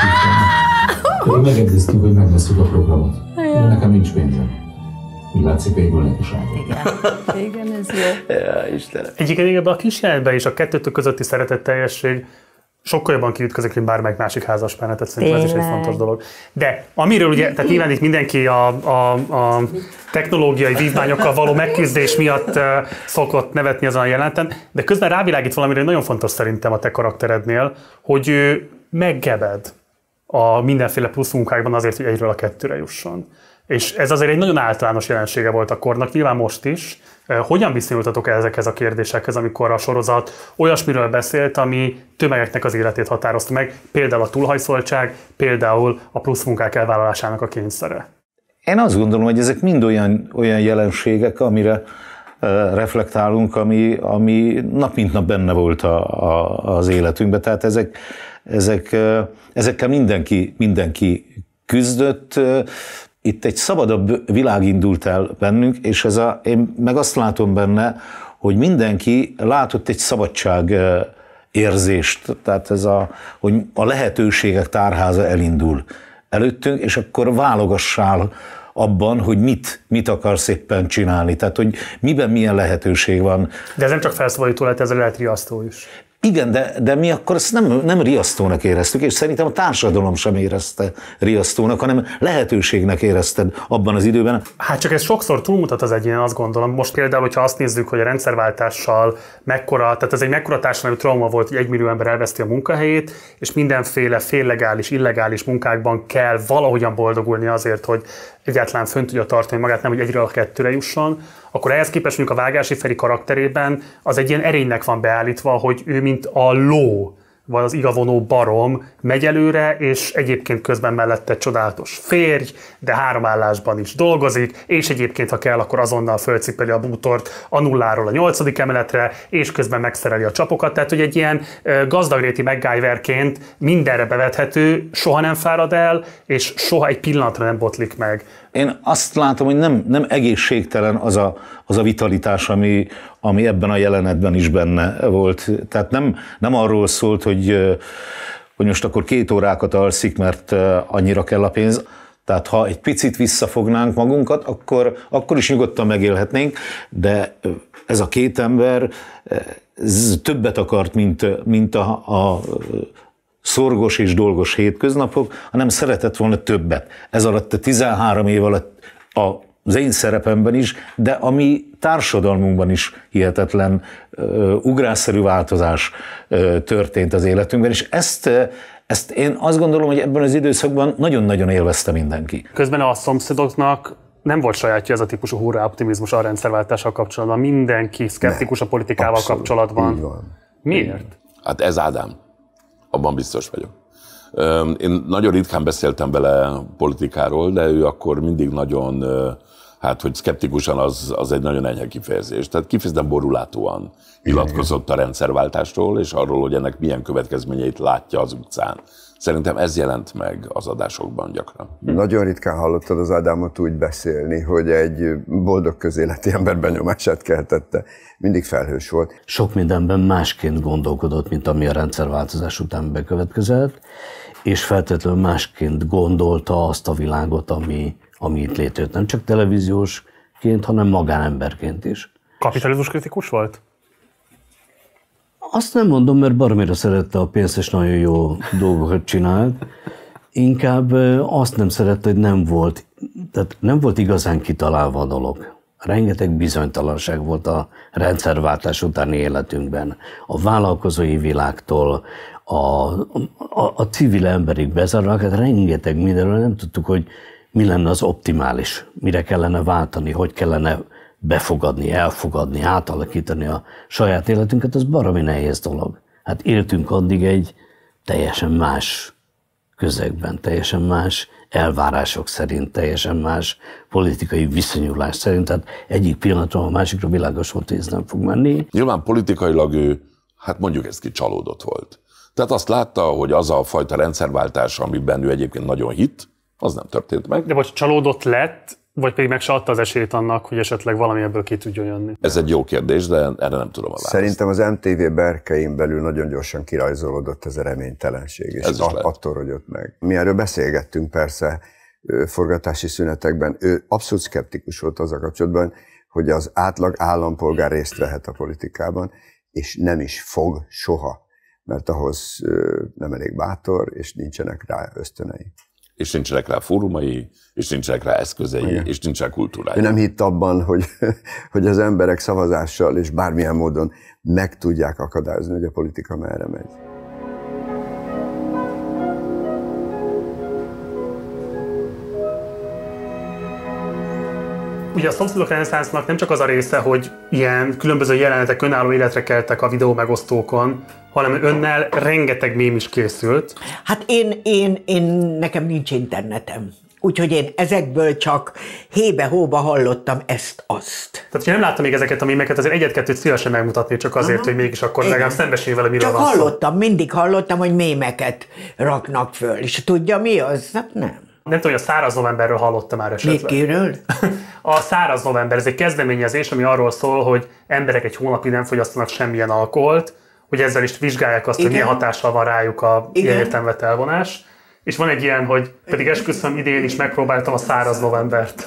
[SPEAKER 8] síkját. Megegyeztünk, hogy megveszünk a programot. De nekem nincs pénzem. Így látszik, végül nekiság.
[SPEAKER 2] Igen, ez jó.
[SPEAKER 17] Ja, Istenem.
[SPEAKER 4] Egyébként ebben a kis jelenetben is a kettőtök közötti szeretetteljesség sokkal jobban kiütközik, mint bármelyik másik házaspár, tehát szerintem ez is egy fontos dolog. De amiről ugye, tehát nyilván itt mindenki a technológiai vívmányokkal való megküzdés miatt szokott nevetni azon a jeleneten, de közben rávilágít valamire nagyon fontos szerintem a te karakterednél, hogy ő meggebed a mindenféle plusz munkákban azért, hogy egyről a kettőre jusson. És ez azért egy nagyon általános jelensége volt a kornak, nyilván most is. Hogyan viszonyultatok ezekhez a kérdésekhez, amikor a sorozat olyasmiről beszélt, ami tömegeknek az életét határozta meg, például a túlhajszoltság, például a plusz munkák elvállalásának a kényszere?
[SPEAKER 1] Én azt gondolom, hogy ezek mind olyan jelenségek, amire reflektálunk, ami nap mint nap benne volt az életünkben. Tehát ezekkel mindenki küzdött. Itt egy szabadabb világ indult el bennünk, és én meg azt látom benne, hogy mindenki látott egy szabadság érzést, tehát hogy a lehetőségek tárháza elindul előttünk, és akkor válogassál abban, hogy mit akarsz éppen csinálni, tehát hogy miben milyen lehetőség van.
[SPEAKER 4] De ez nem csak felszabadító lett, ez lehet riasztó is.
[SPEAKER 1] Igen, de mi akkor ezt nem riasztónak éreztük, és szerintem a társadalom sem érezte riasztónak, hanem lehetőségnek érezted abban az időben.
[SPEAKER 4] Hát csak ez sokszor túlmutat az egyén, azt gondolom. Most például, hogyha azt nézzük, hogy a rendszerváltással tehát ez egy mekkora társadalmi trauma volt, hogy 1 millió ember elveszti a munkahelyét, és mindenféle féllegális, illegális munkákban kell valahogyan boldogulni azért, hogy egyáltalán fönn tudja tartani magát, nem hogy egyről a kettőre jusson, akkor ehhez képest mondjuk a Vágási Feri karakterében az egy ilyen erénynek van beállítva, hogy ő mint a ló, vagy az igavonó barom megy előre, és egyébként közben mellette csodálatos férj, de 3 állásban is dolgozik, és egyébként, ha kell, akkor azonnal fölcipeli a bútort a 0-ról a 8. emeletre, és közben megszereli a csapokat. Tehát, hogy egy ilyen gazdagréti MacGyverként mindenre bevethető, soha nem fárad el, és soha egy pillanatra nem botlik meg.
[SPEAKER 1] Én azt látom, hogy nem egészségtelen az a vitalitás, ami ebben a jelenetben is benne volt. Tehát nem arról szólt, hogy most akkor 2 órákat alszik, mert annyira kell a pénz. Tehát ha egy picit visszafognánk magunkat, akkor is nyugodtan megélhetnénk, de ez a 2 ember többet akart, mint a szorgos és dolgos hétköznapok, hanem szeretett volna többet. Ez alatt a 13 év alatt az én szerepemben is, de a mi társadalmunkban is hihetetlen ugrásszerű változás történt az életünkben, és ezt én azt gondolom, hogy ebben az időszakban nagyon-nagyon élvezte mindenki.
[SPEAKER 4] Közben a szomszédoknak nem volt sajátja ez a típusú hurrá optimizmus a rendszerváltással kapcsolatban. Mindenki szkeptikus a politikával kapcsolatban.
[SPEAKER 12] Így van.
[SPEAKER 4] Miért?
[SPEAKER 16] Hát ez Ádám. Abban biztos vagyok. Én nagyon ritkán beszéltem vele politikáról, de ő akkor mindig nagyon, hogy szkeptikusan az egy nagyon enyhe kifejezés. Tehát kifejezetten borulátóan nyilatkozott a rendszerváltásról, és arról, hogy ennek milyen következményeit látja az utcán. Szerintem ez jelent meg az adásokban gyakran.
[SPEAKER 12] Nagyon ritkán hallottad az Ádámot úgy beszélni, hogy egy boldog közéleti ember benyomását keltette. Mindig felhős volt.
[SPEAKER 17] Sok mindenben másként gondolkodott, mint ami a rendszerváltozás után bekövetkezett, és feltétlenül másként gondolta azt a világot, ami itt létrejött. Nem csak televíziósként, hanem magánemberként is.
[SPEAKER 4] Kapitalizmus kritikus volt?
[SPEAKER 17] Azt nem mondom, mert baromira szerette a pénzt, és nagyon jó dolgokat csinált. Inkább azt nem szerette, hogy nem volt igazán kitalálva a dolog. Rengeteg bizonytalanság volt a rendszerváltás utáni életünkben. A vállalkozói világtól a civil emberig bezárnak, hát rengeteg mindenről nem tudtuk, hogy mi lenne az optimális, mire kellene váltani, hogy kellene befogadni, elfogadni, átalakítani a saját életünket, az baromi nehéz dolog. Hát éltünk addig egy teljesen más közegben, teljesen más elvárások szerint, teljesen más politikai viszonyulás szerint, tehát egyik pillanatról a másikra világos volt, hogy ez nem fog menni.
[SPEAKER 16] Nyilván politikailag ő, mondjuk ezt ki, csalódott volt. Tehát azt látta, hogy az a fajta rendszerváltás, amiben ő egyébként nagyon hitt, az nem történt meg.
[SPEAKER 4] De most csalódott lett, vagy pedig meg se adta az esélyt annak, hogy esetleg valami ebből ki tudjon jönni?
[SPEAKER 16] Ez egy jó kérdés, de erre nem tudom a választ.
[SPEAKER 12] Szerintem az MTV berkein belül nagyon gyorsan kirajzolódott ez a reménytelenség, és attól rogyott meg. Mi erről beszélgettünk persze forgatási szünetekben. Ő abszolút szkeptikus volt az a kapcsolatban, hogy az átlag állampolgár részt vehet a politikában, és nem is fog soha, mert ahhoz nem elég bátor, és nincsenek rá ösztönei.
[SPEAKER 16] És nincsenek rá fórumai, és nincsenek rá eszközei, igen, és nincsenek kultúrája.
[SPEAKER 12] Ő nem hitt abban, hogy az emberek szavazással és bármilyen módon meg tudják akadályozni, hogy a politika merre megy.
[SPEAKER 4] Ugye a szomszédok reneszánsznak nem csak az a része, hogy ilyen különböző jelenetek önálló életre keltek a videó megosztókon, hanem önnel rengeteg mém is készült.
[SPEAKER 3] Hát nekem nincs internetem. Úgyhogy én ezekből csak hébe-hóba hallottam ezt-azt.
[SPEAKER 4] Tehát, ha nem láttam még ezeket a mémeket, azért egyet-kettőt szívesen megmutatni, csak azért, hogy mégis akkor legalább szembesülj vele, miről van szó.
[SPEAKER 3] Mindig hallottam, hogy mémeket raknak föl. És tudja mi az? Hát nem.
[SPEAKER 4] Nem tudom, hogy a Száraz novemberről hallottam már esetleg.
[SPEAKER 3] Mikiről?
[SPEAKER 4] A Száraz november, ez egy kezdeményezés, ami arról szól, hogy emberek egy hónapig nem fogyasztanak semmilyen alkoholt, hogy ezzel is vizsgálják azt, igen, hogy milyen hatással van rájuk a ilyen értelmet elvonás. És van egy ilyen, hogy pedig esküszöm, idén is megpróbáltam a száraz novembert.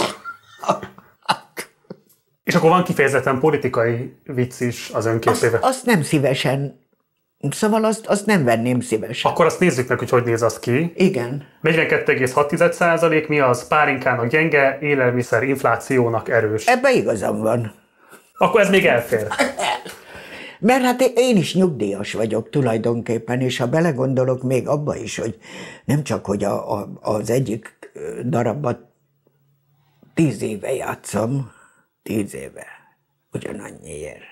[SPEAKER 4] És akkor van kifejezetten politikai vicc is az önképébe.
[SPEAKER 3] Azt nem szívesen. Szóval azt nem venném szívesen.
[SPEAKER 4] Akkor azt nézzük meg, hogy néz az ki.
[SPEAKER 3] Igen.
[SPEAKER 4] 42,6%, mi az? Pálinkának gyenge, élelmiszer inflációnak erős.
[SPEAKER 3] Ebben igazam van.
[SPEAKER 4] Akkor ez még elfér.
[SPEAKER 3] Mert hát én is nyugdíjas vagyok tulajdonképpen, és ha belegondolok még abba is, hogy nem csak, hogy az egyik darabban 10 éve játszom, 10 éve, ugyanannyiért.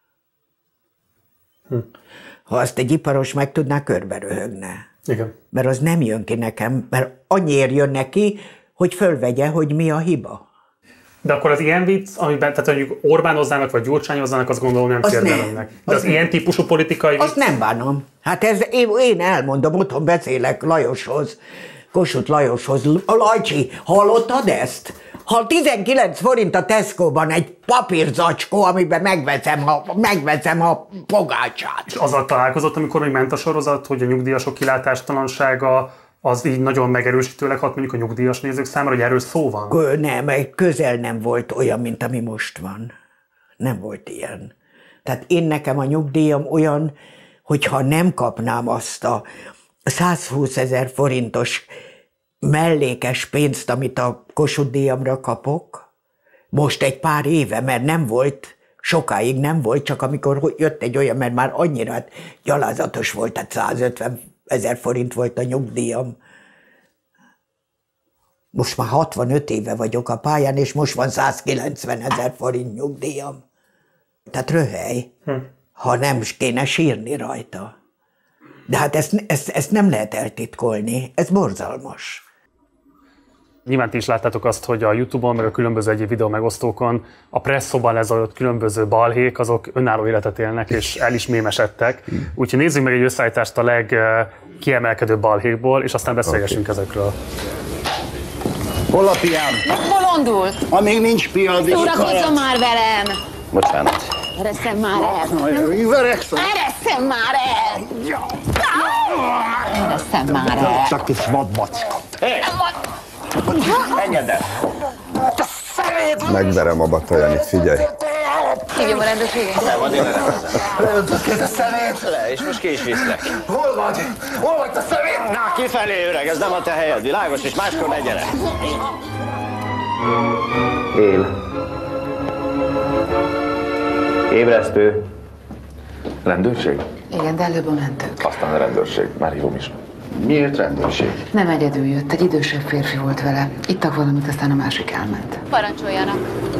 [SPEAKER 3] Ha azt egy iparos meg tudná, körbe röhögne.
[SPEAKER 4] Igen.
[SPEAKER 3] Mert az nem jön ki nekem, mert annyiért jön neki, hogy fölvegye, hogy mi a hiba.
[SPEAKER 4] De akkor az ilyen vicc, amiben, tehát mondjuk Orbánoznának vagy Gyurcsányoznának, azt gondolom nem kérdelemnek. De az ilyen típusú politikai vicc...
[SPEAKER 3] Azt nem bánom. Hát ez, én elmondom, otthon beszélek Lajoshoz, Kossuth Lajoshoz. Lajcsi, hallottad ezt? Ha 19 forint a Tesco-ban egy papírzacskó, amiben megveszem a pogácsát.
[SPEAKER 4] És azzal találkozott, amikor még ment a sorozat, hogy a nyugdíjasok kilátástalansága az így nagyon megerősítőleg hat mondjuk a nyugdíjas nézők számára, hogy erről szó van?
[SPEAKER 3] Nem, közel nem volt olyan, mint ami most van. Nem volt ilyen. Tehát nekem a nyugdíjam olyan, hogyha nem kapnám azt a 120 000 forintos mellékes pénzt, amit a Kossuth díjamra kapok, most egy pár éve, mert nem volt, sokáig nem volt, csak amikor jött egy olyan, mert már annyira gyalázatos volt, tehát 150 000 forint volt a nyugdíjam. Most már 65 éve vagyok a pályán, és most van 190 000 forint nyugdíjam. Tehát röhely, ha nem kéne sírni rajta. De hát ezt nem lehet eltitkolni, ez borzalmas.
[SPEAKER 4] Nyilván ti is láttátok azt, hogy a YouTube-on, meg a különböző egyéb videó megosztókon a presszóban lezajlott különböző balhék, azok önálló életet élnek, és el is mémesedtek. Úgyhogy nézzük meg egy összeállítást a legkiemelkedőbb balhékból, és aztán beszélgessünk ezekről.
[SPEAKER 6] Hol a piám?
[SPEAKER 11] Megbolondult.
[SPEAKER 6] Amíg nincs piam,
[SPEAKER 11] Szórakozzon már velem!
[SPEAKER 6] Bocsánat.
[SPEAKER 11] Eresszem már el! Eresszem már el! Eresszem már el!
[SPEAKER 6] Csak kis vadbacka. Engedd el!
[SPEAKER 12] Megverem a Batajanit, figyelj!
[SPEAKER 11] Hívjam a rendőrséget?
[SPEAKER 6] Nem, addig ne rendezem. Leöntötted a szemét? Le, és most ki is viszlek. Hol vagy? Hol vagy a szemét? Na, kifelé, öreg, ez nem a te helyed, világos, és máskor ne gyere. Él. Ébresztő. Rendőrség?
[SPEAKER 14] Igen, de előbb a mentők.
[SPEAKER 13] Aztán a rendőrség. Már hívom is.
[SPEAKER 6] Miért rendőrség?
[SPEAKER 14] Nem egyedül jött, egy idősebb férfi volt vele. Ittak valamit, aztán a másik elment.
[SPEAKER 11] Parancsoljanak.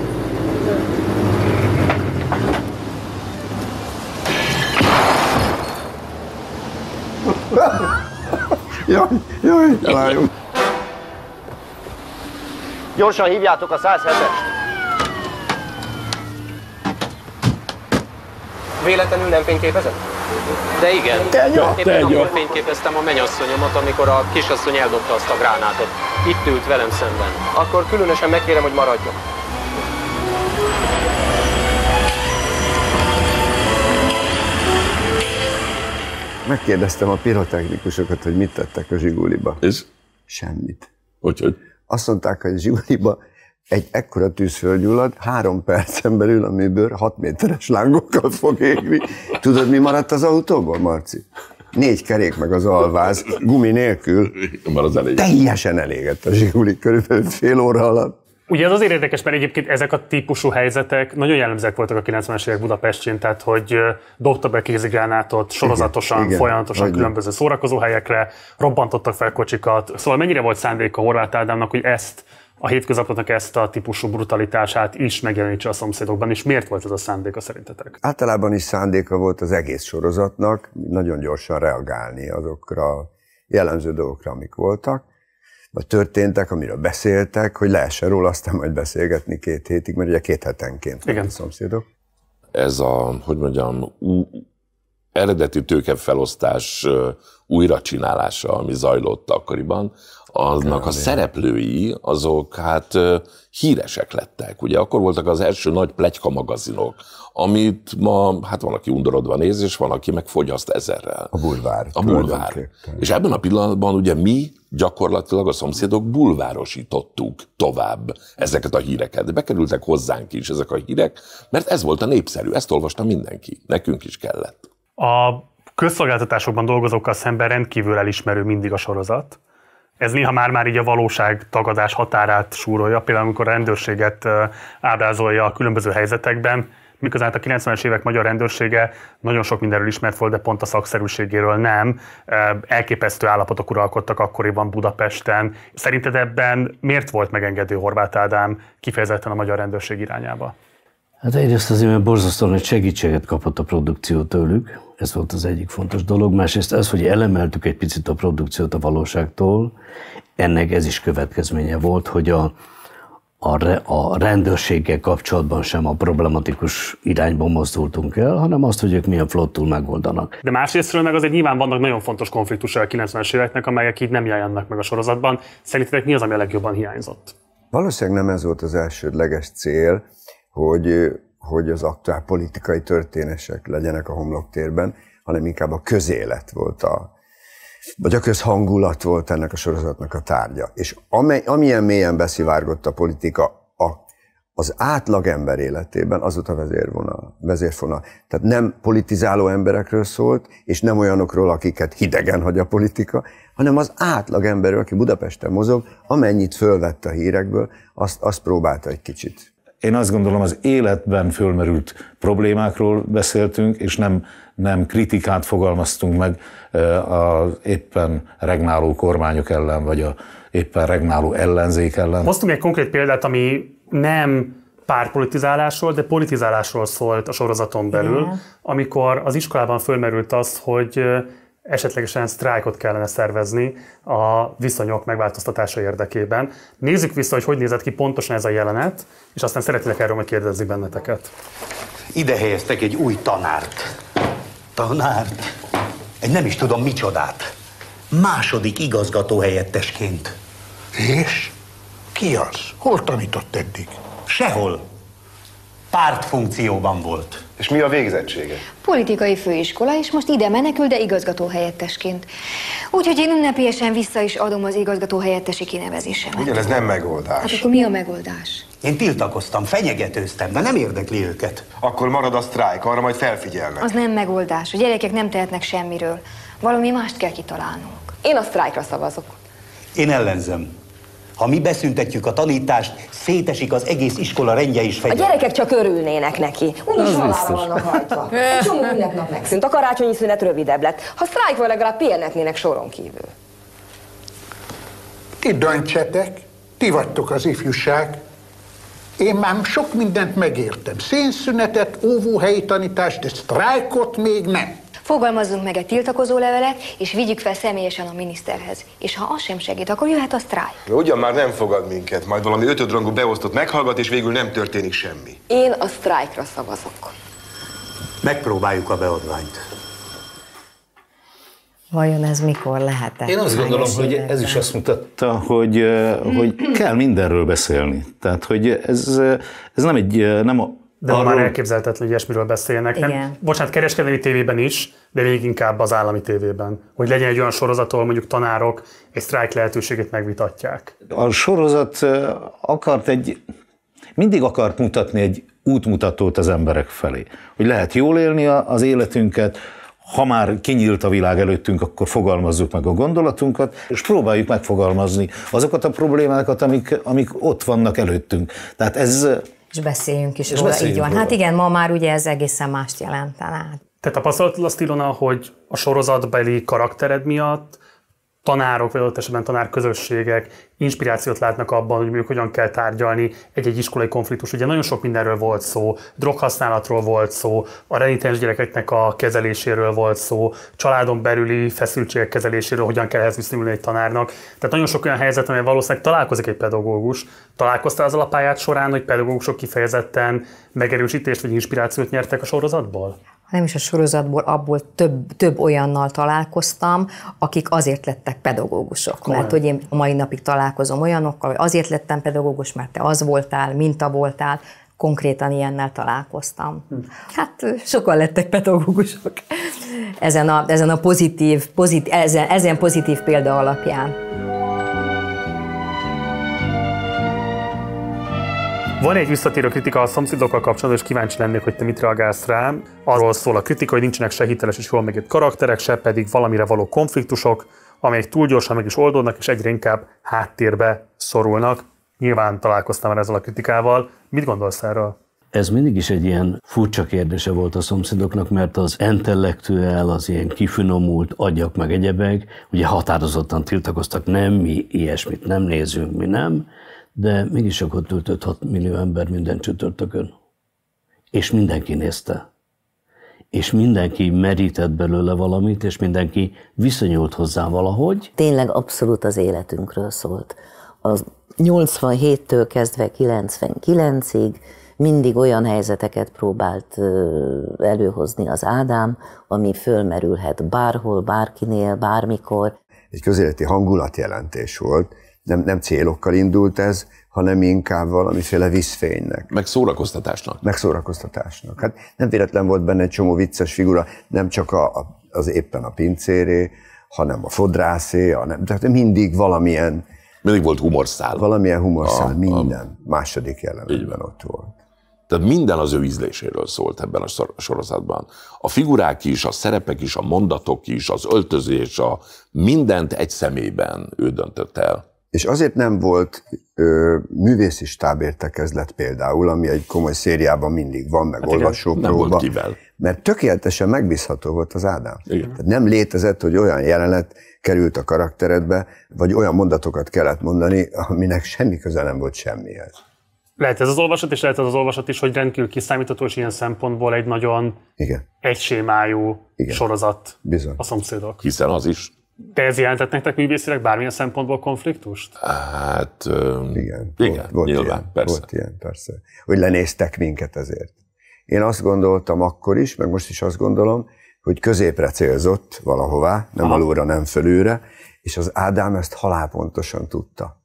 [SPEAKER 12] Jaj, elájunk.
[SPEAKER 6] Gyorsan hívjátok a 107-est.
[SPEAKER 23] Véletlenül nem fényképezett? De igen. Éppen akkor fényképeztem a mennyasszonyomat, amikor a kisasszony eldobta azt a gránátot. Itt ült velem szemben. Akkor különösen megkérem, hogy maradjon.
[SPEAKER 12] Megkérdeztem a pirotechnikusokat, hogy mit tettek a Zsiguliba.
[SPEAKER 16] És?
[SPEAKER 12] Semmit.
[SPEAKER 16] Hogy?
[SPEAKER 12] Azt mondták, hogy a Zsiguliba egy ekkora tűz fölgyullad, 3 percen belül a műbőr 6 méteres lángokkal fog égni. Tudod, mi maradt az autóból, Marci? 4 kerék meg az alváz, gumi nélkül.
[SPEAKER 16] Már az elég.
[SPEAKER 12] Teljesen elégett a Zsiguli körülbelül fél óra alatt.
[SPEAKER 4] Ugye ez azért érdekes, mert egyébként ezek a típusú helyzetek nagyon jellemzőek voltak a 90-es évek Budapestjén, tehát hogy dobta be kézigránátot sorozatosan, igen, folyamatosan különböző szórakozóhelyekre, robbantottak fel kocsikat. Szóval mennyire volt szándéka Horváth Ádámnak, hogy ezt a hétköznapoknak ezt a típusú brutalitását is megjelenítse a szomszédokban, és miért volt ez a szándéka szerintetek?
[SPEAKER 12] Általában is szándéka volt az egész sorozatnak, nagyon gyorsan reagálni azokra a jellemző dolgokra, amik voltak, vagy történtek, amiről beszéltek, hogy lehessen róla aztán majd beszélgetni 2 hétig, mert ugye 2 hetenként a szomszédok.
[SPEAKER 16] Ez a, hogy mondjam, eredeti tőkefelosztás újracsinálása, ami zajlott akkoriban, annak a szereplői, azok hát híresek lettek. Ugye akkor voltak az első nagy pletyka magazinok, amit ma hát van, aki undorodva néz, és van, aki meg fogyaszt ezerrel.
[SPEAKER 12] A bulvár.
[SPEAKER 16] A bulvár. És ebben a pillanatban ugye mi gyakorlatilag a szomszédok bulvárosítottuk tovább ezeket a híreket. Bekerültek hozzánk is ezek a hírek, mert ez volt a népszerű, ezt olvasta mindenki. Nekünk is kellett.
[SPEAKER 4] A közszolgáltatásokban dolgozókkal szemben rendkívül elismerő mindig a sorozat. Ez néha már így a valóságtagadás határát súrolja, például amikor a rendőrséget ábrázolja a különböző helyzetekben, miközben a 90-es évek magyar rendőrsége nagyon sok mindenről ismert volt, de pont a szakszerűségéről nem. Elképesztő állapotok uralkodtak akkoriban Budapesten. Szerinted ebben miért volt megengedő Horváth Ádám kifejezetten a magyar rendőrség irányába?
[SPEAKER 17] Hát egyrészt azért, mert borzasztóan egy segítséget kapott a produkció tőlük, ez volt az egyik fontos dolog. Másrészt az, hogy elemeltük egy picit a produkciót a valóságtól, ennek ez is következménye volt, hogy a rendőrséggel kapcsolatban sem a problematikus irányba mozdultunk el, hanem azt, hogy ők milyen flottul megoldanak.
[SPEAKER 4] De másrésztről meg azért nyilván vannak nagyon fontos konfliktusai a 90-es éveknek, amelyek így nem jelennek meg a sorozatban. Szerintetek mi az, ami a legjobban hiányzott?
[SPEAKER 12] Valószínűleg nem ez volt az elsődleges cél, hogy az aktuál politikai történések legyenek a homloktérben, hanem inkább a közélet volt, vagy a közhangulat volt ennek a sorozatnak a tárgya. És amilyen mélyen beszivárgott a politika az átlagember életében, az volt a vezérfonal. Tehát nem politizáló emberekről szólt, és nem olyanokról, akiket hidegen hagy a politika, hanem az átlagemberről, aki Budapesten mozog, amennyit fölvette a hírekből, azt próbálta egy kicsit.
[SPEAKER 1] Én azt gondolom, az életben fölmerült problémákról beszéltünk, és nem kritikát fogalmaztunk meg az éppen regnáló kormányok ellen, vagy a éppen regnáló ellenzék ellen.
[SPEAKER 4] Hoztunk egy konkrét példát, ami nem pártpolitizálásról, de politizálásról szólt a sorozaton belül, amikor az iskolában fölmerült az, hogy esetlegesen sztrájkot kellene szervezni a viszonyok megváltoztatása érdekében. Nézzük vissza, hogy nézett ki pontosan ez a jelenet, és aztán szeretnék erről majd kérdezni benneteket.
[SPEAKER 5] Ide helyeztek egy új tanárt. Tanárt? Egy nem is tudom micsodát. Második igazgatóhelyettesként.
[SPEAKER 7] És? Ki az? Hol tanított eddig?
[SPEAKER 5] Sehol. Pártfunkcióban volt.
[SPEAKER 21] És mi a végzettsége?
[SPEAKER 9] Politikai főiskola, és most ide menekül, de igazgatóhelyettesként. Úgyhogy én ünnepélyesen vissza is adom az igazgatóhelyettesi kinevezésemet.
[SPEAKER 21] Ugyanez nem megoldás.
[SPEAKER 9] Hát akkor mi a megoldás?
[SPEAKER 5] Én tiltakoztam, fenyegetőztem, de nem érdekli őket.
[SPEAKER 21] Akkor marad a sztrájk, arra majd felfigyelnek.
[SPEAKER 9] Az nem megoldás. A gyerekek nem tehetnek semmiről. Valami mást kell kitalálnunk.
[SPEAKER 10] Én a sztrájkra szavazok.
[SPEAKER 5] Én ellenzem. Ha mi beszüntetjük a tanítást, szétesik az egész iskola rendje is fegyver.
[SPEAKER 10] A gyerekek csak örülnének neki. Úgyis halára vannak hajtva. Egy csomó ünnepnap megszűnt, a karácsonyi szünet rövidebb lett. Ha sztrájkval legalább pihenhetnének soron kívül.
[SPEAKER 7] Ti döntsetek, ti vagytok az ifjúság. Én már sok mindent megértem. Szénszünetet, óvóhelyi tanítást, de sztrájkot még nem.
[SPEAKER 9] Fogalmazzunk meg egy tiltakozó levelet, és vigyük fel személyesen a miniszterhez. És ha az sem segít, akkor jöhet a sztrájk.
[SPEAKER 21] Ugyan már nem fogad minket, majd valami ötödrangú beosztott meghallgat, és végül nem történik semmi.
[SPEAKER 10] Én a sztrájkra szavazok.
[SPEAKER 5] Megpróbáljuk a beadványt.
[SPEAKER 2] Vajon ez mikor lehet?
[SPEAKER 1] Én azt gondolom, hogy ez is azt mutatta, hogy kell mindenről beszélni. Tehát, hogy ez nem a
[SPEAKER 4] de arról... már elképzelhetetlen, hogy ilyesmiről beszélnek. Nem, bocsánat, kereskedelmi tévében is, de még inkább az állami tévében. Hogy legyen egy olyan sorozat, ahol mondjuk tanárok egy sztrájk lehetőségét megvitatják.
[SPEAKER 1] A sorozat mindig akart mutatni egy útmutatót az emberek felé. Hogy lehet jól élni az életünket, ha már kinyílt a világ előttünk, akkor fogalmazzuk meg a gondolatunkat, és próbáljuk megfogalmazni azokat a problémákat, amik ott vannak előttünk. Tehát ez...
[SPEAKER 2] És beszéljünk is róla, így van. Hát igen, ma már ugye ez egészen mást jelentene.
[SPEAKER 4] Te tapasztalatod azt, Ilona, hogy a sorozatbeli karaktered miatt tanárok, vagy ott esetben tanárközösségek inspirációt látnak abban, hogy mondjuk hogyan kell tárgyalni egy-egy iskolai konfliktus. Ugye nagyon sok mindenről volt szó, droghasználatról volt szó, a renitens gyerekeknek a kezeléséről volt szó, családon belüli feszültségek kezeléséről, hogyan kell ehhez viszonyulni egy tanárnak. Tehát nagyon sok olyan helyzet, amely valószínűleg találkozik egy pedagógus. Találkoztál azzal a pályát során, hogy pedagógusok kifejezetten megerősítést vagy inspirációt nyertek a sorozatból?
[SPEAKER 2] nem is a sorozatból, abból több olyannal találkoztam, akik azért lettek pedagógusok. Mert hogy én a mai napig találkozom olyanokkal, hogy azért lettem pedagógus, mert te az voltál, minta voltál, konkrétan ilyennel találkoztam. Hát sokan lettek pedagógusok ezen pozitív példa alapján.
[SPEAKER 4] Van egy visszatérő kritika a szomszédokkal kapcsolatban, és kíváncsi lennék, hogy te mit reagálsz rá. Arról szól a kritika, hogy nincsenek se hiteles és jól megírt karakterek, se pedig valamire való konfliktusok, amelyek túl gyorsan meg is oldódnak, és egyre inkább háttérbe szorulnak. Nyilván találkoztam már ezzel a kritikával. Mit gondolsz erről?
[SPEAKER 17] Ez mindig is egy ilyen furcsa kérdése volt a szomszédoknak, mert az intellektuál, az ilyen kifinomult agyak meg egyebek, ugye határozottan tiltakoztak, nem, mi ilyesmit nem nézünk, mi nem, de mégis akkor töltött 6 millió ember minden csütörtökön. És mindenki nézte. És mindenki merített belőle valamit, és mindenki viszonyult hozzá valahogy.
[SPEAKER 18] Tényleg abszolút az életünkről szólt. Az 87-től kezdve 99-ig mindig olyan helyzeteket próbált előhozni az Ádám, ami fölmerülhet bárhol, bárkinél, bármikor.
[SPEAKER 12] Egy közéleti hangulatjelentés volt, nem célokkal indult ez, hanem inkább valamiféle vízfénynek.
[SPEAKER 16] Meg szórakoztatásnak.
[SPEAKER 12] Meg szórakoztatásnak. Hát nem véletlen volt benne egy csomó vicces figura, nem csak az éppen a pincéré, hanem a fodrászé, tehát mindig valamilyen...
[SPEAKER 16] Mindig volt humorszál.
[SPEAKER 12] Valamilyen humorszál, minden második jelenetben ott volt.
[SPEAKER 16] Tehát minden az ő ízléséről szólt ebben a sorozatban. A figurák is, a szerepek is, a mondatok is, az öltözés, mindent egy személyben ő döntött el.
[SPEAKER 12] És azért nem volt művészi stábértekezlet például, ami egy komoly szériában mindig van, meg olvasópróba.
[SPEAKER 16] Nem volt kivel.
[SPEAKER 12] Mert tökéletesen megbízható volt az Ádám. Tehát nem létezett, hogy olyan jelenet került a karakteredbe, vagy olyan mondatokat kellett mondani, aminek semmi köze nem volt semmihez.
[SPEAKER 4] Lehet ez az olvasat, és lehet ez az olvasat is, hogy rendkívül kiszámítható, és ilyen szempontból egy nagyon egysémájú sorozat.
[SPEAKER 12] Bizony.
[SPEAKER 4] A szomszédok.
[SPEAKER 16] Hiszen az is.
[SPEAKER 4] De ez jelentett nektek művészileg bármilyen szempontból konfliktust?
[SPEAKER 12] Hát igen,
[SPEAKER 16] volt nyilván,
[SPEAKER 12] ilyen,
[SPEAKER 16] persze.
[SPEAKER 12] Volt ilyen, persze. Hogy lenéztek minket ezért. Én azt gondoltam akkor is, meg most is azt gondolom, hogy középre célzott valahová, nem alulra, nem fölülre, és az Ádám ezt halálpontosan tudta.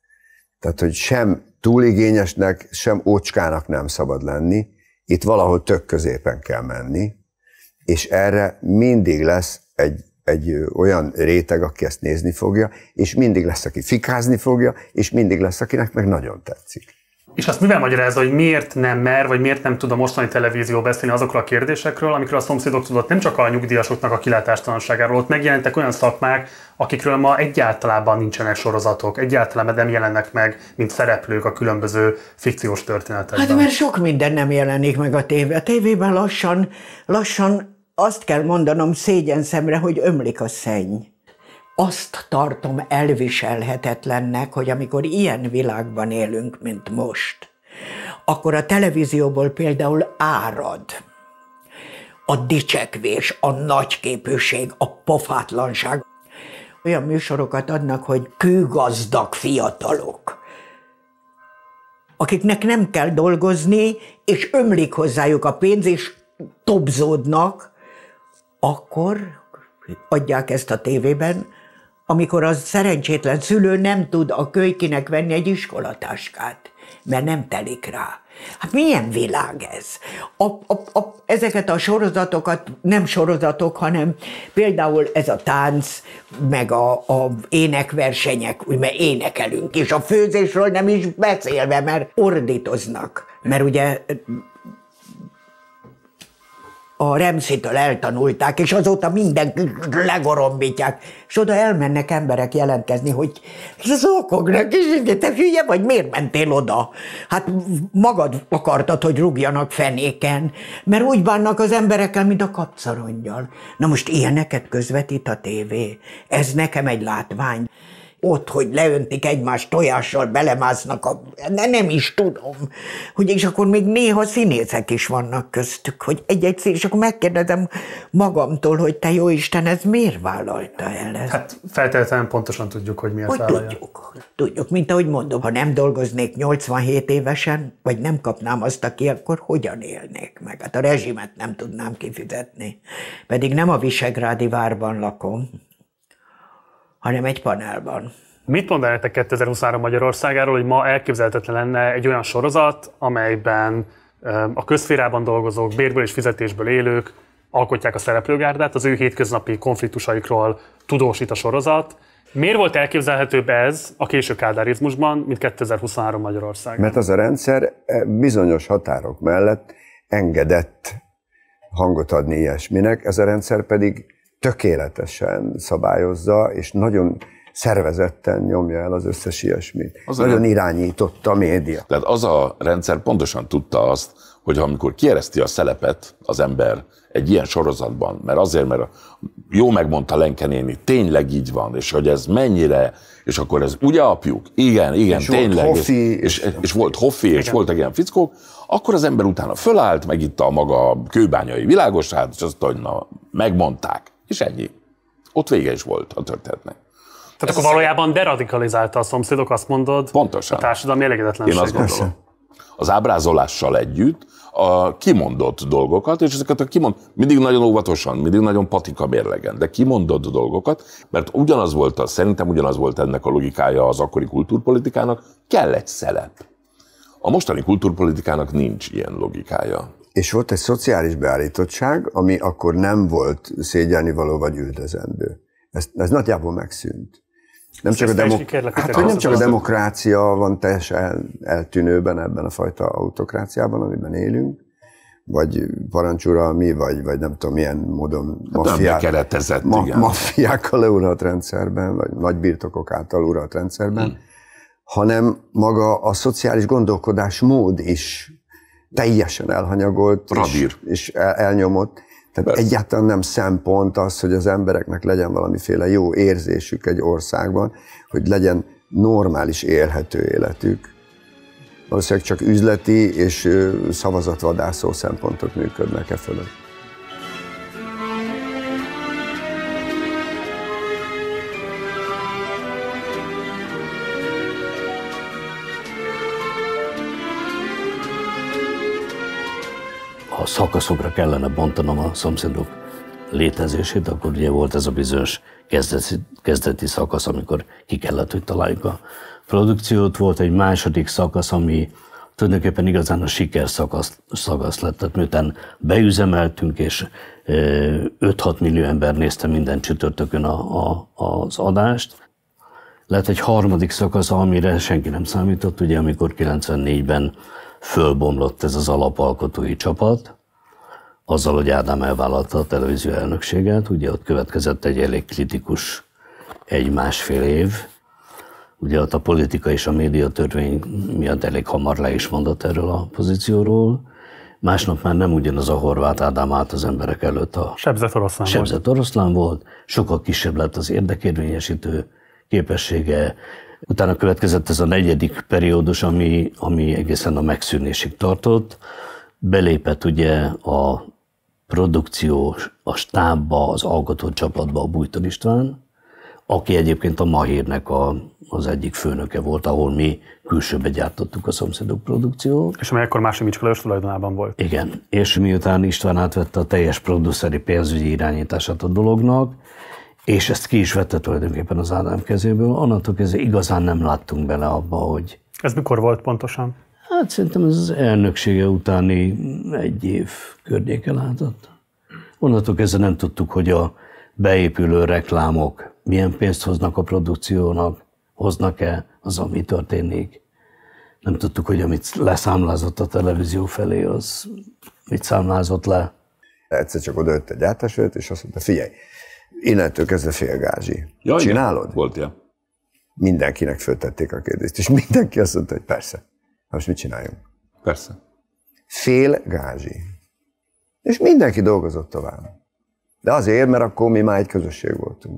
[SPEAKER 12] Tehát, hogy sem túligényesnek, sem ócskának nem szabad lenni, itt valahol tök középen kell menni, és erre mindig lesz egy olyan réteg, aki ezt nézni fogja, és mindig lesz, aki fikázni fogja, és mindig lesz, akinek meg nagyon tetszik.
[SPEAKER 4] És azt mivel magyarázza, hogy miért nem mer, vagy miért nem tud a mostani televízió beszélni azokról a kérdésekről, amikről a szomszédok tudott, nem csak a nyugdíjasoknak a kilátástalanságáról, ott megjelentek olyan szakmák, akikről ma egyáltalán nincsenek sorozatok, egyáltalán nem jelennek meg, mint szereplők a különböző fikciós történetekben.
[SPEAKER 3] Hát mert sok minden nem jelenik meg a tévében lassan azt kell mondanom szégyenszemre, hogy ömlik a szenny. Azt tartom elviselhetetlennek, hogy amikor ilyen világban élünk, mint most, akkor a televízióból például árad a dicsekvés, a nagyképűség, a pofátlanság. Olyan műsorokat adnak, hogy kőgazdag fiatalok, akiknek nem kell dolgozni, és ömlik hozzájuk a pénz, és tobzódnak, akkor adják ezt a tévében, amikor az szerencsétlen szülő nem tud a kölykinek venni egy iskolatáskát, mert nem telik rá. Hát milyen világ ez? Ezeket a sorozatokat, nem sorozatok, hanem például ez a tánc, meg a énekversenyek, mert énekelünk, és a főzésről nem is beszélve, mert ordítoznak. Mert ugye a Remszitől eltanulták, és azóta mindent legorombítják. És oda elmennek emberek jelentkezni, hogy zokognak, és te hülye vagy, miért mentél oda? Hát magad akartad, hogy rúgjanak fenéken, mert úgy bánnak az emberekkel, mint a kapcarongyal. Na most ilyeneket közvetít a tévé. Ez nekem egy látvány. ott, hogy leöntik egymást tojással, belemásznak nem is tudom. Hogy és akkor még néha színészek is vannak köztük, hogy egy-egy és akkor megkérdezem magamtól, hogy te jó Isten, ez miért vállalta el ezt?
[SPEAKER 4] Hát feltétlenül pontosan tudjuk, hogy miért vállalja.
[SPEAKER 3] Tudjuk, mint ahogy mondom, ha nem dolgoznék 87 évesen, vagy nem kapnám azt ki, akkor hogyan élnék meg? Hát a rezsimet nem tudnám kifizetni. Pedig nem a Visegrádi várban lakom, hanem egy panelban.
[SPEAKER 4] Mit mondanátok 2023 Magyarországáról, hogy ma elképzelhetetlen lenne egy olyan sorozat, amelyben a közszférában dolgozók, bérből és fizetésből élők alkotják a szereplőgárdát, az ő hétköznapi konfliktusaikról tudósít a sorozat. Miért volt elképzelhetőbb ez a késő kádárizmusban, mint 2023 Magyarország?
[SPEAKER 12] Mert az a rendszer bizonyos határok mellett engedett hangot adni ilyesminek, ez a rendszer pedig tökéletesen szabályozza, és nagyon szervezetten nyomja el az összes ilyesmit. Nagyon irányította a média.
[SPEAKER 16] Tehát az a rendszer pontosan tudta azt, hogy amikor kiereszti a szelepet az ember egy ilyen sorozatban, mert azért, mert jó megmondta Lenke néni, tényleg így van, és hogy ez mennyire, és akkor ez ugye apjuk? Igen, és tényleg.
[SPEAKER 12] Volt Hoffi,
[SPEAKER 16] és volt Hoffi, és voltak ilyen fickók, akkor az ember utána fölállt, megitta a maga kőbányai világosát, és azt, hogy na, megmondták, és ennyi. Ott vége is volt a történetnek.
[SPEAKER 4] Tehát akkor valójában deradikalizálta a Szomszédok, azt mondod,
[SPEAKER 16] pontosan.
[SPEAKER 4] A társadalmi elégedetlenséget.
[SPEAKER 16] Én azt gondolom. Az ábrázolással együtt a kimondott dolgokat, és ezeket mindig nagyon óvatosan, mindig nagyon patika mérlegen, de kimondott dolgokat, mert szerintem ugyanaz volt ennek a logikája az akkori kultúrpolitikának, kell egy szelep. A mostani kultúrpolitikának nincs ilyen logikája.
[SPEAKER 12] És volt egy szociális beállítottság, ami akkor nem volt szégyelnivaló vagy üldözendő. Ez nagyjából megszűnt. Nem csak a demokrácia van teljesen eltűnőben ebben a fajta autokráciában, amiben élünk, vagy parancsuralmi, vagy nem tudom milyen módon maffiákkal leuralt rendszerben, vagy nagy birtokok által uralt rendszerben, hanem maga a szociális gondolkodásmód is teljesen elhanyagolt és elnyomott. Tehát egyáltalán nem szempont az, hogy az embereknek legyen valamiféle jó érzésük egy országban, hogy legyen normális élhető életük. Valószínűleg csak üzleti és szavazatvadászó szempontok működnek e fölött.
[SPEAKER 17] Ha szakaszokra kellene bontanom a Szomszédok létezését, akkor ugye volt ez a bizonyos kezdeti szakasz, amikor ki kellett, hogy találjuk a produkciót. Volt egy második szakasz, ami tulajdonképpen igazán a siker szakasz lett. Tehát miután beüzemeltünk, és 5-6 millió ember nézte minden csütörtökön az adást. Lett egy harmadik szakasz, amire senki nem számított, ugye amikor 94-ben fölbomlott ez az alapalkotói csapat, azzal, hogy Ádám elvállalta a televízió elnökséget, ugye ott következett egy elég kritikus 1-1,5 év, ugye ott a politika és a médiatörvény miatt elég hamar le is mondott erről a pozícióról. Másnap már nem ugyanaz a Horváth Ádám állt az emberek előtt a sebzett oroszlán volt, sokkal kisebb lett az érdekérvényesítő képessége. Utána következett ez a 4. periódus, ami egészen a megszűnésig tartott. Belépett ugye a produkció, a stábba, az alkotócsapatba a Bújtor István, aki egyébként a Mahírnek az egyik főnöke volt, ahol mi külsőbe gyártottuk a Szomszédok produkciót.
[SPEAKER 4] És amely akkor Mási Micska Lajos tulajdonában volt.
[SPEAKER 17] Igen, és miután István átvette a teljes produceri pénzügyi irányítását a dolognak, és ezt ki is vette tulajdonképpen az Ádám kezéből, onnantól kezdve igazán nem láttunk bele abba, hogy...
[SPEAKER 4] Ez mikor volt pontosan?
[SPEAKER 17] Hát szerintem ez az elnöksége utáni 1 év környéke lehetett. Onnantól kezdve nem tudtuk, hogy a beépülő reklámok milyen pénzt hoznak a produkciónak, hoznak-e az, ami történik. Nem tudtuk, hogy amit leszámlázott a televízió felé, az mit számlázott le.
[SPEAKER 12] Egyszer csak odajött egy gyártásvezető, és azt mondta, figyelj, innentől kezdve félgázsi. Csinálod?
[SPEAKER 16] Volt ilyen.
[SPEAKER 12] Mindenkinek föltették a kérdést, és mindenki azt mondta, hogy persze. Most mit csináljunk?
[SPEAKER 16] Persze.
[SPEAKER 12] Félgázsi. És mindenki dolgozott tovább. De azért, mert akkor mi már egy közösség voltunk.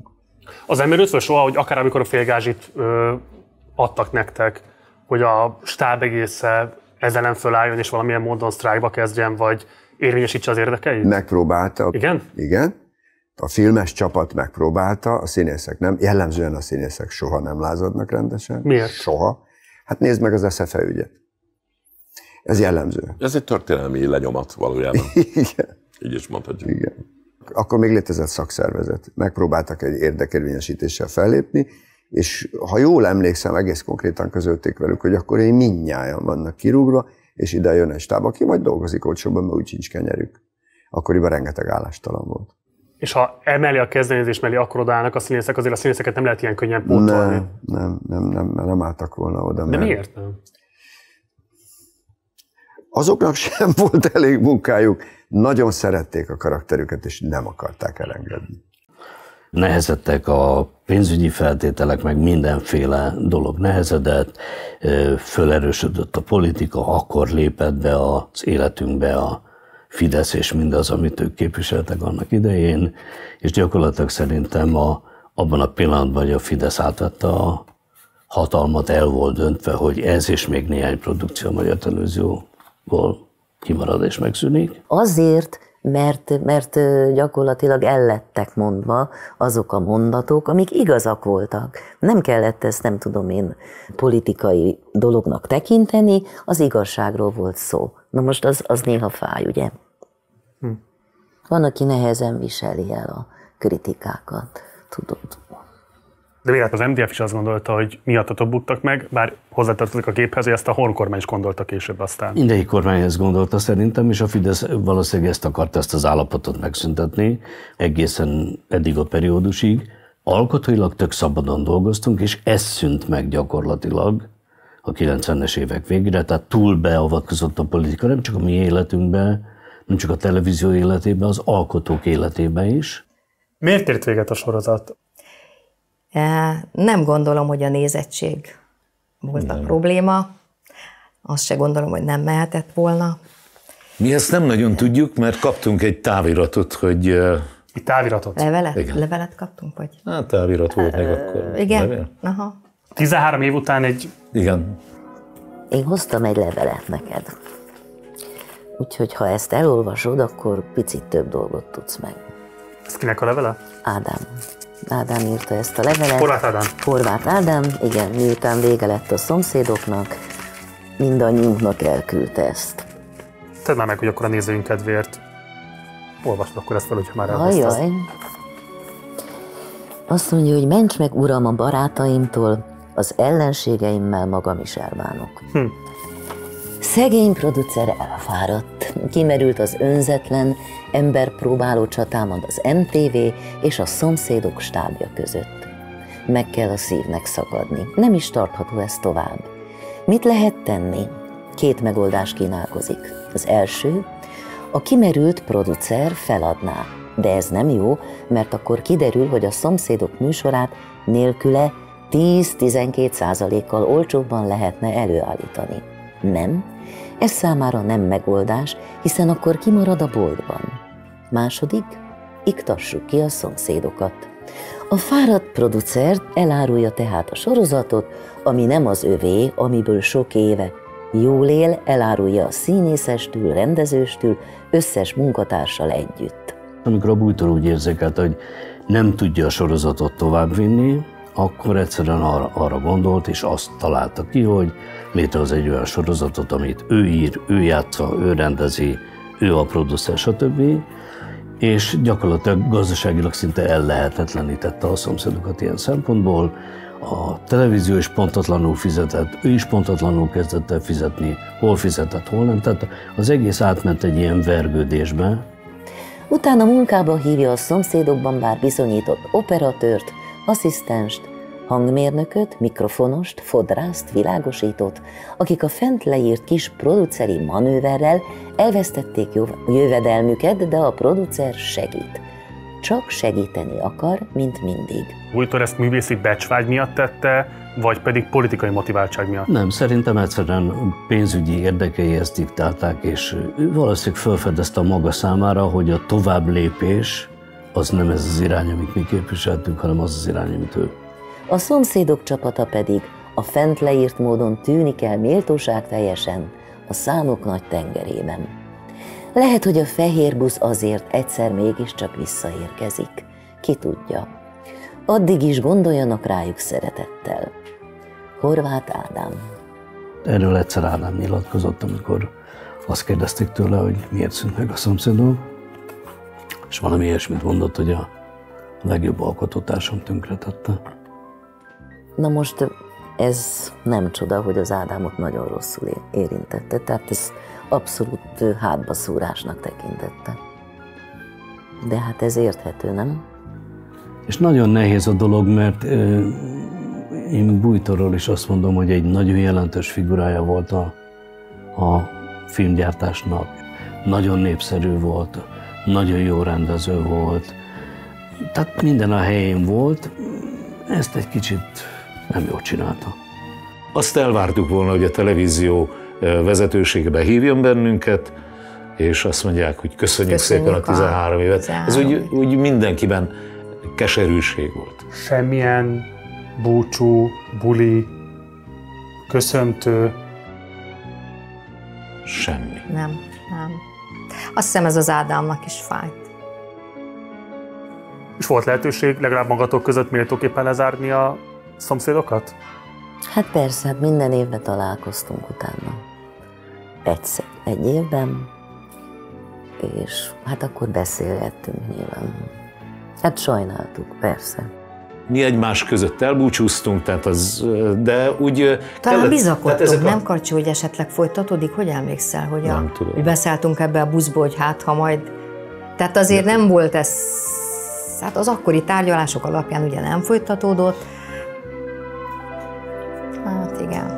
[SPEAKER 4] Az nem merült fel soha, hogy akár amikor a félgázsit adtak nektek, hogy a stáb egészen ezzel nem fölálljon és valamilyen módon sztrájkba kezdjen, vagy érvényesítse az érdekeit?
[SPEAKER 12] Megpróbáltak.
[SPEAKER 4] Igen?
[SPEAKER 12] Igen. A filmes csapat megpróbálta, a színészek nem. Jellemzően a színészek soha nem lázadnak rendesen.
[SPEAKER 4] Miért?
[SPEAKER 12] Soha. Hát nézd meg az SZFE ügyet. Ez jellemző.
[SPEAKER 16] Ez egy történelmi lenyomat valójában.
[SPEAKER 12] Igen.
[SPEAKER 16] Így is mondhatjuk.
[SPEAKER 12] Igen. Akkor még létezett szakszervezet. Megpróbáltak egy érdekérvényesítéssel fellépni, és ha jól emlékszem, egész konkrétan közölték velük, hogy akkor én mindnyájan vannak kirúgva, és ide jön egy stáb, aki majd dolgozik olcsóban, mert úgy sincs kenyerük. Akkoriban rengeteg állástalan volt.
[SPEAKER 4] És ha emeli a kezdeményezés mellé, akkor odaállnak a színészek, azért a színészeket nem lehet ilyen könnyen pótolni.
[SPEAKER 12] Nem álltak volna oda.
[SPEAKER 4] De miért nem?
[SPEAKER 12] Azoknak sem volt elég munkájuk, nagyon szerették a karakterüket, és nem akarták elengedni.
[SPEAKER 17] Nehezedtek a pénzügyi feltételek, meg mindenféle dolog nehezedett, fölerősödött a politika, akkor lépett be az életünkbe a Fidesz és mindaz, amit ők képviseltek annak idején, és gyakorlatilag szerintem abban a pillanatban, hogy a Fidesz átvette a hatalmat, el volt döntve, hogy ez és még néhány produkció a Magyar Televízióból kimarad és megszűnik.
[SPEAKER 18] Azért, mert gyakorlatilag ellettek mondva azok a mondatok, amik igazak voltak. Nem kellett ezt, nem tudom én, politikai dolognak tekinteni, az igazságról volt szó. Na most az néha fáj, ugye? Van, aki nehezen viseli el a kritikákat, tudod.
[SPEAKER 4] De miért az MDF is azt gondolta, hogy miattatok buktak meg, bár hozzátartozik a képhez, hogy ezt a Horn kormány is gondolta később aztán.
[SPEAKER 17] Mindegyik kormány ezt gondolta szerintem, és a Fidesz valószínűleg ezt akarta, ezt az állapotot megszüntetni egészen eddig a periódusig. Alkotóilag tök szabadon dolgoztunk, és ez szűnt meg gyakorlatilag a 90-es évek végére, tehát túl beavatkozott a politika, nem csak a mi életünkbe, nem csak a televízió életében, az alkotók életében is.
[SPEAKER 4] Miért ért véget a sorozat?
[SPEAKER 2] Nem gondolom, hogy a nézettség volt a probléma. Azt se gondolom, hogy nem mehetett volna.
[SPEAKER 1] Mi ezt nem nagyon tudjuk, mert kaptunk egy táviratot, hogy...
[SPEAKER 4] Egy táviratot?
[SPEAKER 2] Levelet?
[SPEAKER 1] Igen.
[SPEAKER 2] Levelet kaptunk, vagy?
[SPEAKER 1] Hát távirat volt meg akkor.
[SPEAKER 2] Igen.
[SPEAKER 1] Levél?
[SPEAKER 2] Aha.
[SPEAKER 4] 13 év után egy...
[SPEAKER 1] Igen.
[SPEAKER 18] Én hoztam egy levelet neked. Úgyhogy ha ezt elolvasod, akkor picit több dolgot tudsz meg.
[SPEAKER 4] Ez kinek a levele?
[SPEAKER 18] Ádám írta ezt a levelet.
[SPEAKER 4] Horváth Ádám.
[SPEAKER 18] Horváth Ádám, igen, miután vége lett a szomszédoknak, mindannyiunknak elküldte ezt.
[SPEAKER 4] Tedd már meg, hogy akkor a nézőink kedvéért olvasd akkor ezt fel, hogyha már elhoztad.
[SPEAKER 18] Ajaj. Azt mondja, hogy ments meg, uram, a barátaimtól, az ellenségeimmel magam is elbánok. Szegény producer elfáradt, kimerült az önzetlen, emberpróbáló csatámad az MTV és a szomszédok stábja között. Meg kell a szívnek szakadni, nem is tartható ez tovább. Mit lehet tenni? 2 megoldás kínálkozik. Az első, a kimerült producer feladná, de ez nem jó, mert akkor kiderül, hogy a szomszédok műsorát nélküle 10-12%-kal olcsóbban lehetne előállítani. Nem, ez számára nem megoldás, hiszen akkor kimarad a boltban. Második, iktassuk ki a szomszédokat. A fáradt producer elárulja tehát a sorozatot, ami nem az övé, amiből sok éve jól él, elárulja a színészestől, rendezőstől, összes munkatársal együtt.
[SPEAKER 17] Amikor a Bújtor úgy érzékelte, hogy nem tudja a sorozatot továbbvinni, akkor egyszerűen arra gondolt, és azt találta ki, hogy létrehoz egy olyan sorozatot, amit ő ír, ő játsza, ő rendezi, ő a producer, stb. És gyakorlatilag gazdaságilag szinte ellehetetlenítette a szomszédokat ilyen szempontból. A televízió is pontatlanul fizetett, ő is pontatlanul kezdett el fizetni, hol fizetett, hol nem. Tehát az egész átment egy ilyen vergődésbe.
[SPEAKER 18] Utána munkába hívja a szomszédokban bár bizonyított operatőrt, asszisztenst, hangmérnököt, mikrofonost, fodrászt, világosítót, akik a fent leírt kis produceri manőverrel elvesztették jövedelmüket, de a producer segít. Csak segíteni akar, mint mindig.
[SPEAKER 4] Bújtor ezt művészi becsvágy miatt tette, vagy pedig politikai motiváltság miatt?
[SPEAKER 17] Nem, szerintem egyszerűen pénzügyi érdekei ezt diktálták, és ő valószínűleg felfedezte a maga számára, hogy a tovább lépés az nem ez az irány, amit mi képviseltünk, hanem az az irány, amit ő.
[SPEAKER 18] A szomszédok csapata pedig a fent leírt módon tűnik el méltóságteljesen a számok nagy tengerében. Lehet, hogy a fehér busz azért egyszer mégiscsak visszaérkezik. Ki tudja. Addig is gondoljanak rájuk szeretettel. Horváth Ádám.
[SPEAKER 17] Erről egyszer Ádám nyilatkozott, amikor azt kérdezték tőle, hogy miért szűnt meg a szomszédok, és valami ilyesmit mondott, hogy a legjobb alkotótársam tönkretette.
[SPEAKER 18] Na most ez nem csoda, hogy az Ádámot nagyon rosszul érintette, tehát ez abszolút hátbaszúrásnak tekintette. De hát ez érthető, nem?
[SPEAKER 17] És nagyon nehéz a dolog, mert én Bújtorról is azt mondom, hogy egy nagyon jelentős figurája volt a filmgyártásnak. Nagyon népszerű volt, nagyon jó rendező volt. Tehát minden a helyén volt, ezt egy kicsit nem jól csinálta.
[SPEAKER 1] Azt elvártuk volna, hogy a televízió vezetőségbe hívjon bennünket, és azt mondják, hogy köszönjük szépen a 13 évet. Ez úgy mindenkiben keserűség volt.
[SPEAKER 4] Semmilyen búcsú, buli, köszöntő.
[SPEAKER 1] Semmi.
[SPEAKER 2] Nem. Azt hiszem, ez az Ádámnak is fájt.
[SPEAKER 4] És volt lehetőség legalább magatok között méltóképpen lezárni a szomszédokat?
[SPEAKER 18] Hát persze, hát minden évben találkoztunk utána. Egyszer, egy évben, és hát akkor beszélgettünk nyilván. Hát sajnáltuk, persze.
[SPEAKER 1] Mi egymás között elbúcsúztunk, tehát de úgy...
[SPEAKER 2] Talán bizakodtunk, nem Karcsi, hogy esetleg folytatódik? Hogy emlékszel, hogy beszálltunk ebbe a buszba, hogy hát ha majd... Tehát azért nem volt ez... Hát az akkori tárgyalások alapján ugye nem folytatódott. Hát igen.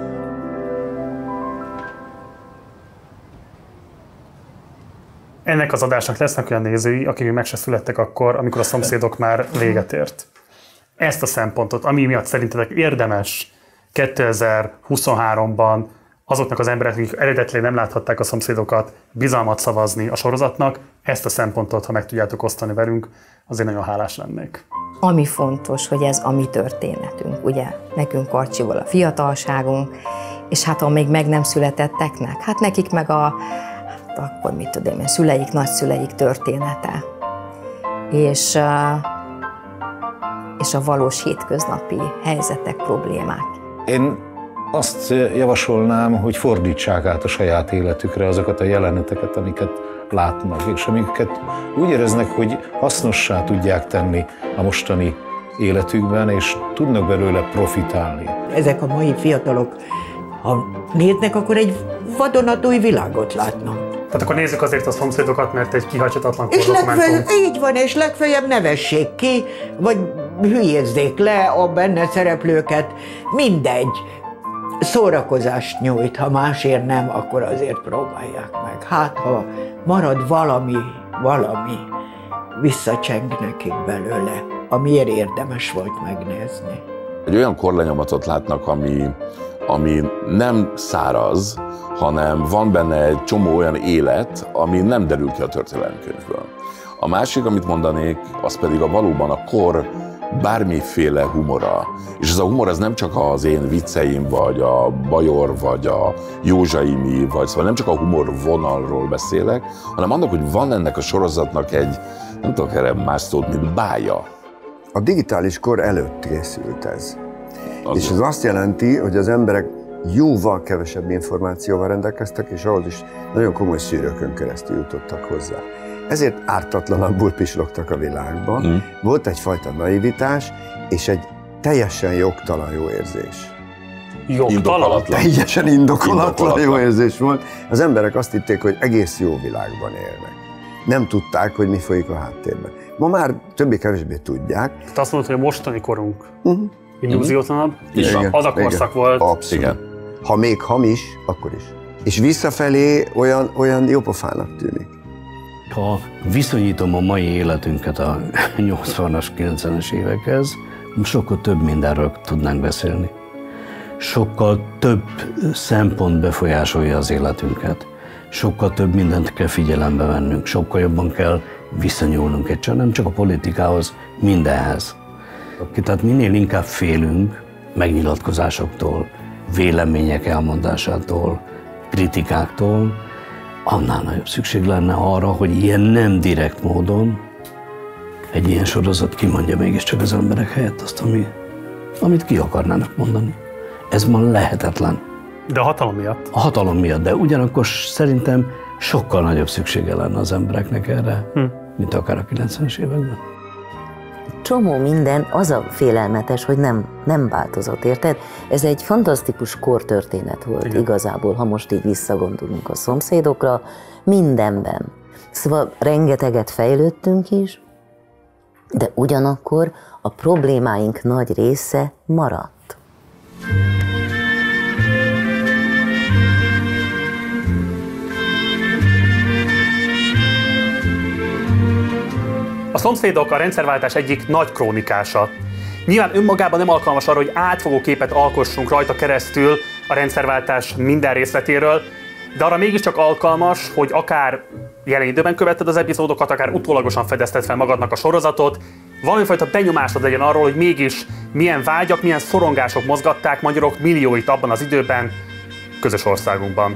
[SPEAKER 4] Ennek az adásnak lesznek olyan nézői, akik meg se születtek akkor, amikor a szomszédok már véget ért. Ezt a szempontot, ami miatt szerintetek érdemes 2023-ban azoknak az embereknek, akik eredetileg nem láthatták a szomszédokat, bizalmat szavazni a sorozatnak, ezt a szempontot, ha meg tudjátok osztani velünk, azért nagyon hálás lennék.
[SPEAKER 2] Ami fontos, hogy ez a mi történetünk, ugye? Nekünk Karcsival a fiatalságunk, és hát a még meg nem születetteknek, hát nekik meg akkor mit tudom én, szüleik, nagyszüleik története. És a valós hétköznapi helyzetek, problémák.
[SPEAKER 1] Én azt javasolnám, hogy fordítsák át a saját életükre azokat a jeleneteket, amiket látnak, és amiket úgy éreznek, hogy hasznossá tudják tenni a mostani életükben, és tudnak belőle profitálni.
[SPEAKER 3] Ezek a mai fiatalok, ha néznek, akkor egy vadonatúj világot látnak.
[SPEAKER 4] Tehát akkor nézzük azért a szomszédokat, mert egy kihagyhatatlan
[SPEAKER 3] kordokumentum. Így van, és legfeljebb nevessék ki, vagy hülyézzék le a benne szereplőket, mindegy. Szórakozást nyújt, ha másért nem, akkor azért próbálják meg. Hát, ha marad valami visszacseng nekik belőle, amiért érdemes volt megnézni.
[SPEAKER 16] Egy olyan korlenyomatot látnak, ami nem száraz, hanem van benne egy csomó olyan élet, ami nem derül ki a történelemkönyvből. A másik, amit mondanék, az pedig valóban a kor bármiféle humora. És ez a humor az nem csak az én vicceim, vagy a Bajor, vagy a Józsaimi, vagy szóval nem csak a humor vonalról beszélek, hanem annak, hogy van ennek a sorozatnak egy, nem tudok erre más szót, mint bája.
[SPEAKER 12] A digitális kor előtt készült ez. És ez azt jelenti, hogy az emberek jóval kevesebb információval rendelkeztek, és ahhoz is nagyon komoly szűrőkön keresztül jutottak hozzá. Ezért ártatlanabbul pislogtak a világban. Volt egyfajta naivitás, és egy teljesen jogtalan jó érzés.
[SPEAKER 4] Indokolatlan.
[SPEAKER 12] Teljesen indokolatlan jó érzés volt. Az emberek azt hitték, hogy egész jó világban élnek. Nem tudták, hogy mi folyik a háttérben. Ma már többé-kevésbé tudják.
[SPEAKER 4] Tehát azt mondod, hogy a mostani korunk illúziótlanabb, és az a korszak volt.
[SPEAKER 12] Abszolút. Igen. Ha még hamis, akkor is. És visszafelé olyan jópofának tűnik.
[SPEAKER 17] Ha viszonyítom a mai életünket a 80-as, 90-es évekhez, sokkal több mindenről tudnánk beszélni. Sokkal több szempont befolyásolja az életünket. sokkal több mindent kell figyelembe vennünk, sokkal jobban kell viszonyulnunk nem csak a politikához, mindenhez. Tehát minél inkább félünk megnyilatkozásoktól, vélemények elmondásától, kritikáktól, annál nagyobb szükség lenne arra, hogy ilyen nem direkt módon egy ilyen sorozat kimondja mégiscsak az emberek helyett azt, amit ki akarnának mondani. Ez ma lehetetlen.
[SPEAKER 4] De a hatalom miatt?
[SPEAKER 17] A hatalom miatt, de ugyanakkor szerintem sokkal nagyobb szüksége lenne az embereknek erre, mint akár a 90-es években.
[SPEAKER 18] Csomó minden, az a félelmetes, hogy nem változott, érted? Ez egy fantasztikus kortörténet volt. Igen. Igazából, ha most így visszagondolunk a szomszédokra, mindenben. Szóval rengeteget fejlődtünk is, de ugyanakkor a problémáink nagy része maradt.
[SPEAKER 4] A Szomszédok a rendszerváltás egyik nagy krónikása. Nyilván önmagában nem alkalmas arra, hogy átfogó képet alkossunk rajta keresztül a rendszerváltás minden részletéről, de arra mégiscsak alkalmas, hogy akár jelen időben követted az epizódokat, akár utólagosan fedezted fel magadnak a sorozatot, valamifajta benyomásod legyen arról, hogy mégis milyen vágyak, milyen szorongások mozgatták magyarok millióit abban az időben, közös országunkban.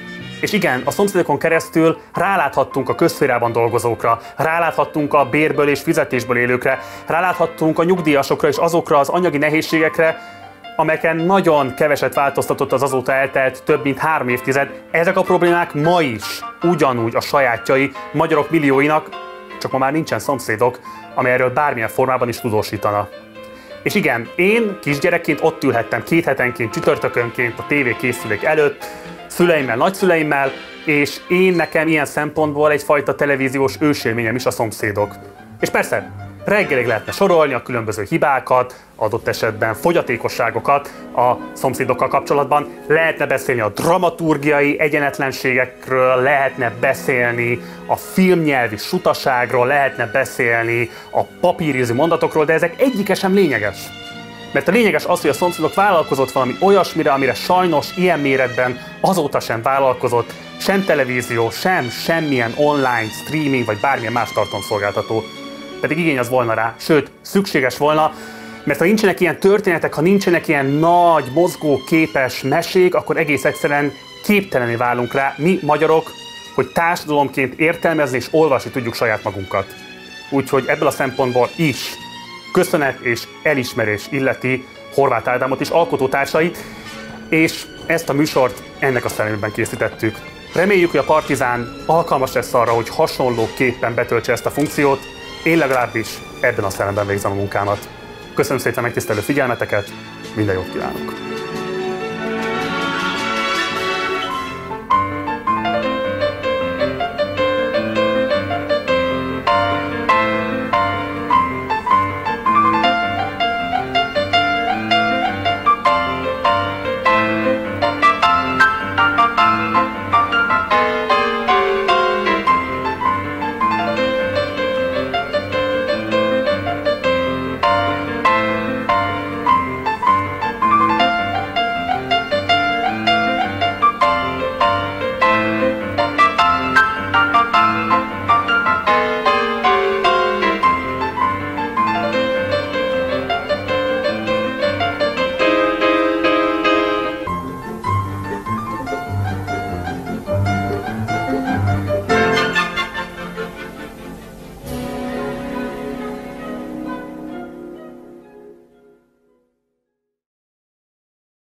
[SPEAKER 4] És igen, a Szomszédokon keresztül ráláthattunk a közszférában dolgozókra, ráláthattunk a bérből és fizetésből élőkre, ráláthattunk a nyugdíjasokra és azokra az anyagi nehézségekre, amelyeken nagyon keveset változtatott az azóta eltelt több mint 3 évtized. Ezek a problémák ma is ugyanúgy a sajátjai magyarok millióinak, csak ma már nincsen szomszédok, amely erről bármilyen formában is tudósítana. És igen, én kisgyerekként ott ülhettem 2 hetenként, csütörtökönként a tévékészülék előtt, szüleimmel, nagyszüleimmel, és nekem ilyen szempontból egyfajta televíziós ősélményem is a Szomszédok. És persze, reggelig lehetne sorolni a különböző hibákat, adott esetben fogyatékosságokat a szomszédokkal kapcsolatban, lehetne beszélni a dramaturgiai egyenetlenségekről, lehetne beszélni a filmnyelvi sutaságról, lehetne beszélni a papírízű mondatokról, de ezek egyike sem lényeges. Mert a lényeges az, hogy a Szomszédok vállalkozott valami olyasmire, amire sajnos ilyen méretben azóta sem vállalkozott sem televízió, semmilyen online, streaming vagy bármilyen más tartalomszolgáltató. Pedig igény az volna rá, sőt, szükséges volna, mert ha nincsenek ilyen történetek, ha nincsenek ilyen nagy, mozgóképes mesék, akkor egész egyszerűen képtelené válunk rá, mi magyarok, hogy társadalomként értelmezni és olvasni tudjuk saját magunkat. Úgyhogy ebből a szempontból is köszönet és elismerés illeti Horváth Ádámot és alkotótársait, és ezt a műsort ennek a szellemében készítettük. Reméljük, hogy a Partizán alkalmas lesz arra, hogy hasonlóképpen betöltse ezt a funkciót, én legalábbis ebben a szellemben végzem a munkámat. Köszönöm szépen megtisztelő figyelmeteket, minden jót kívánok!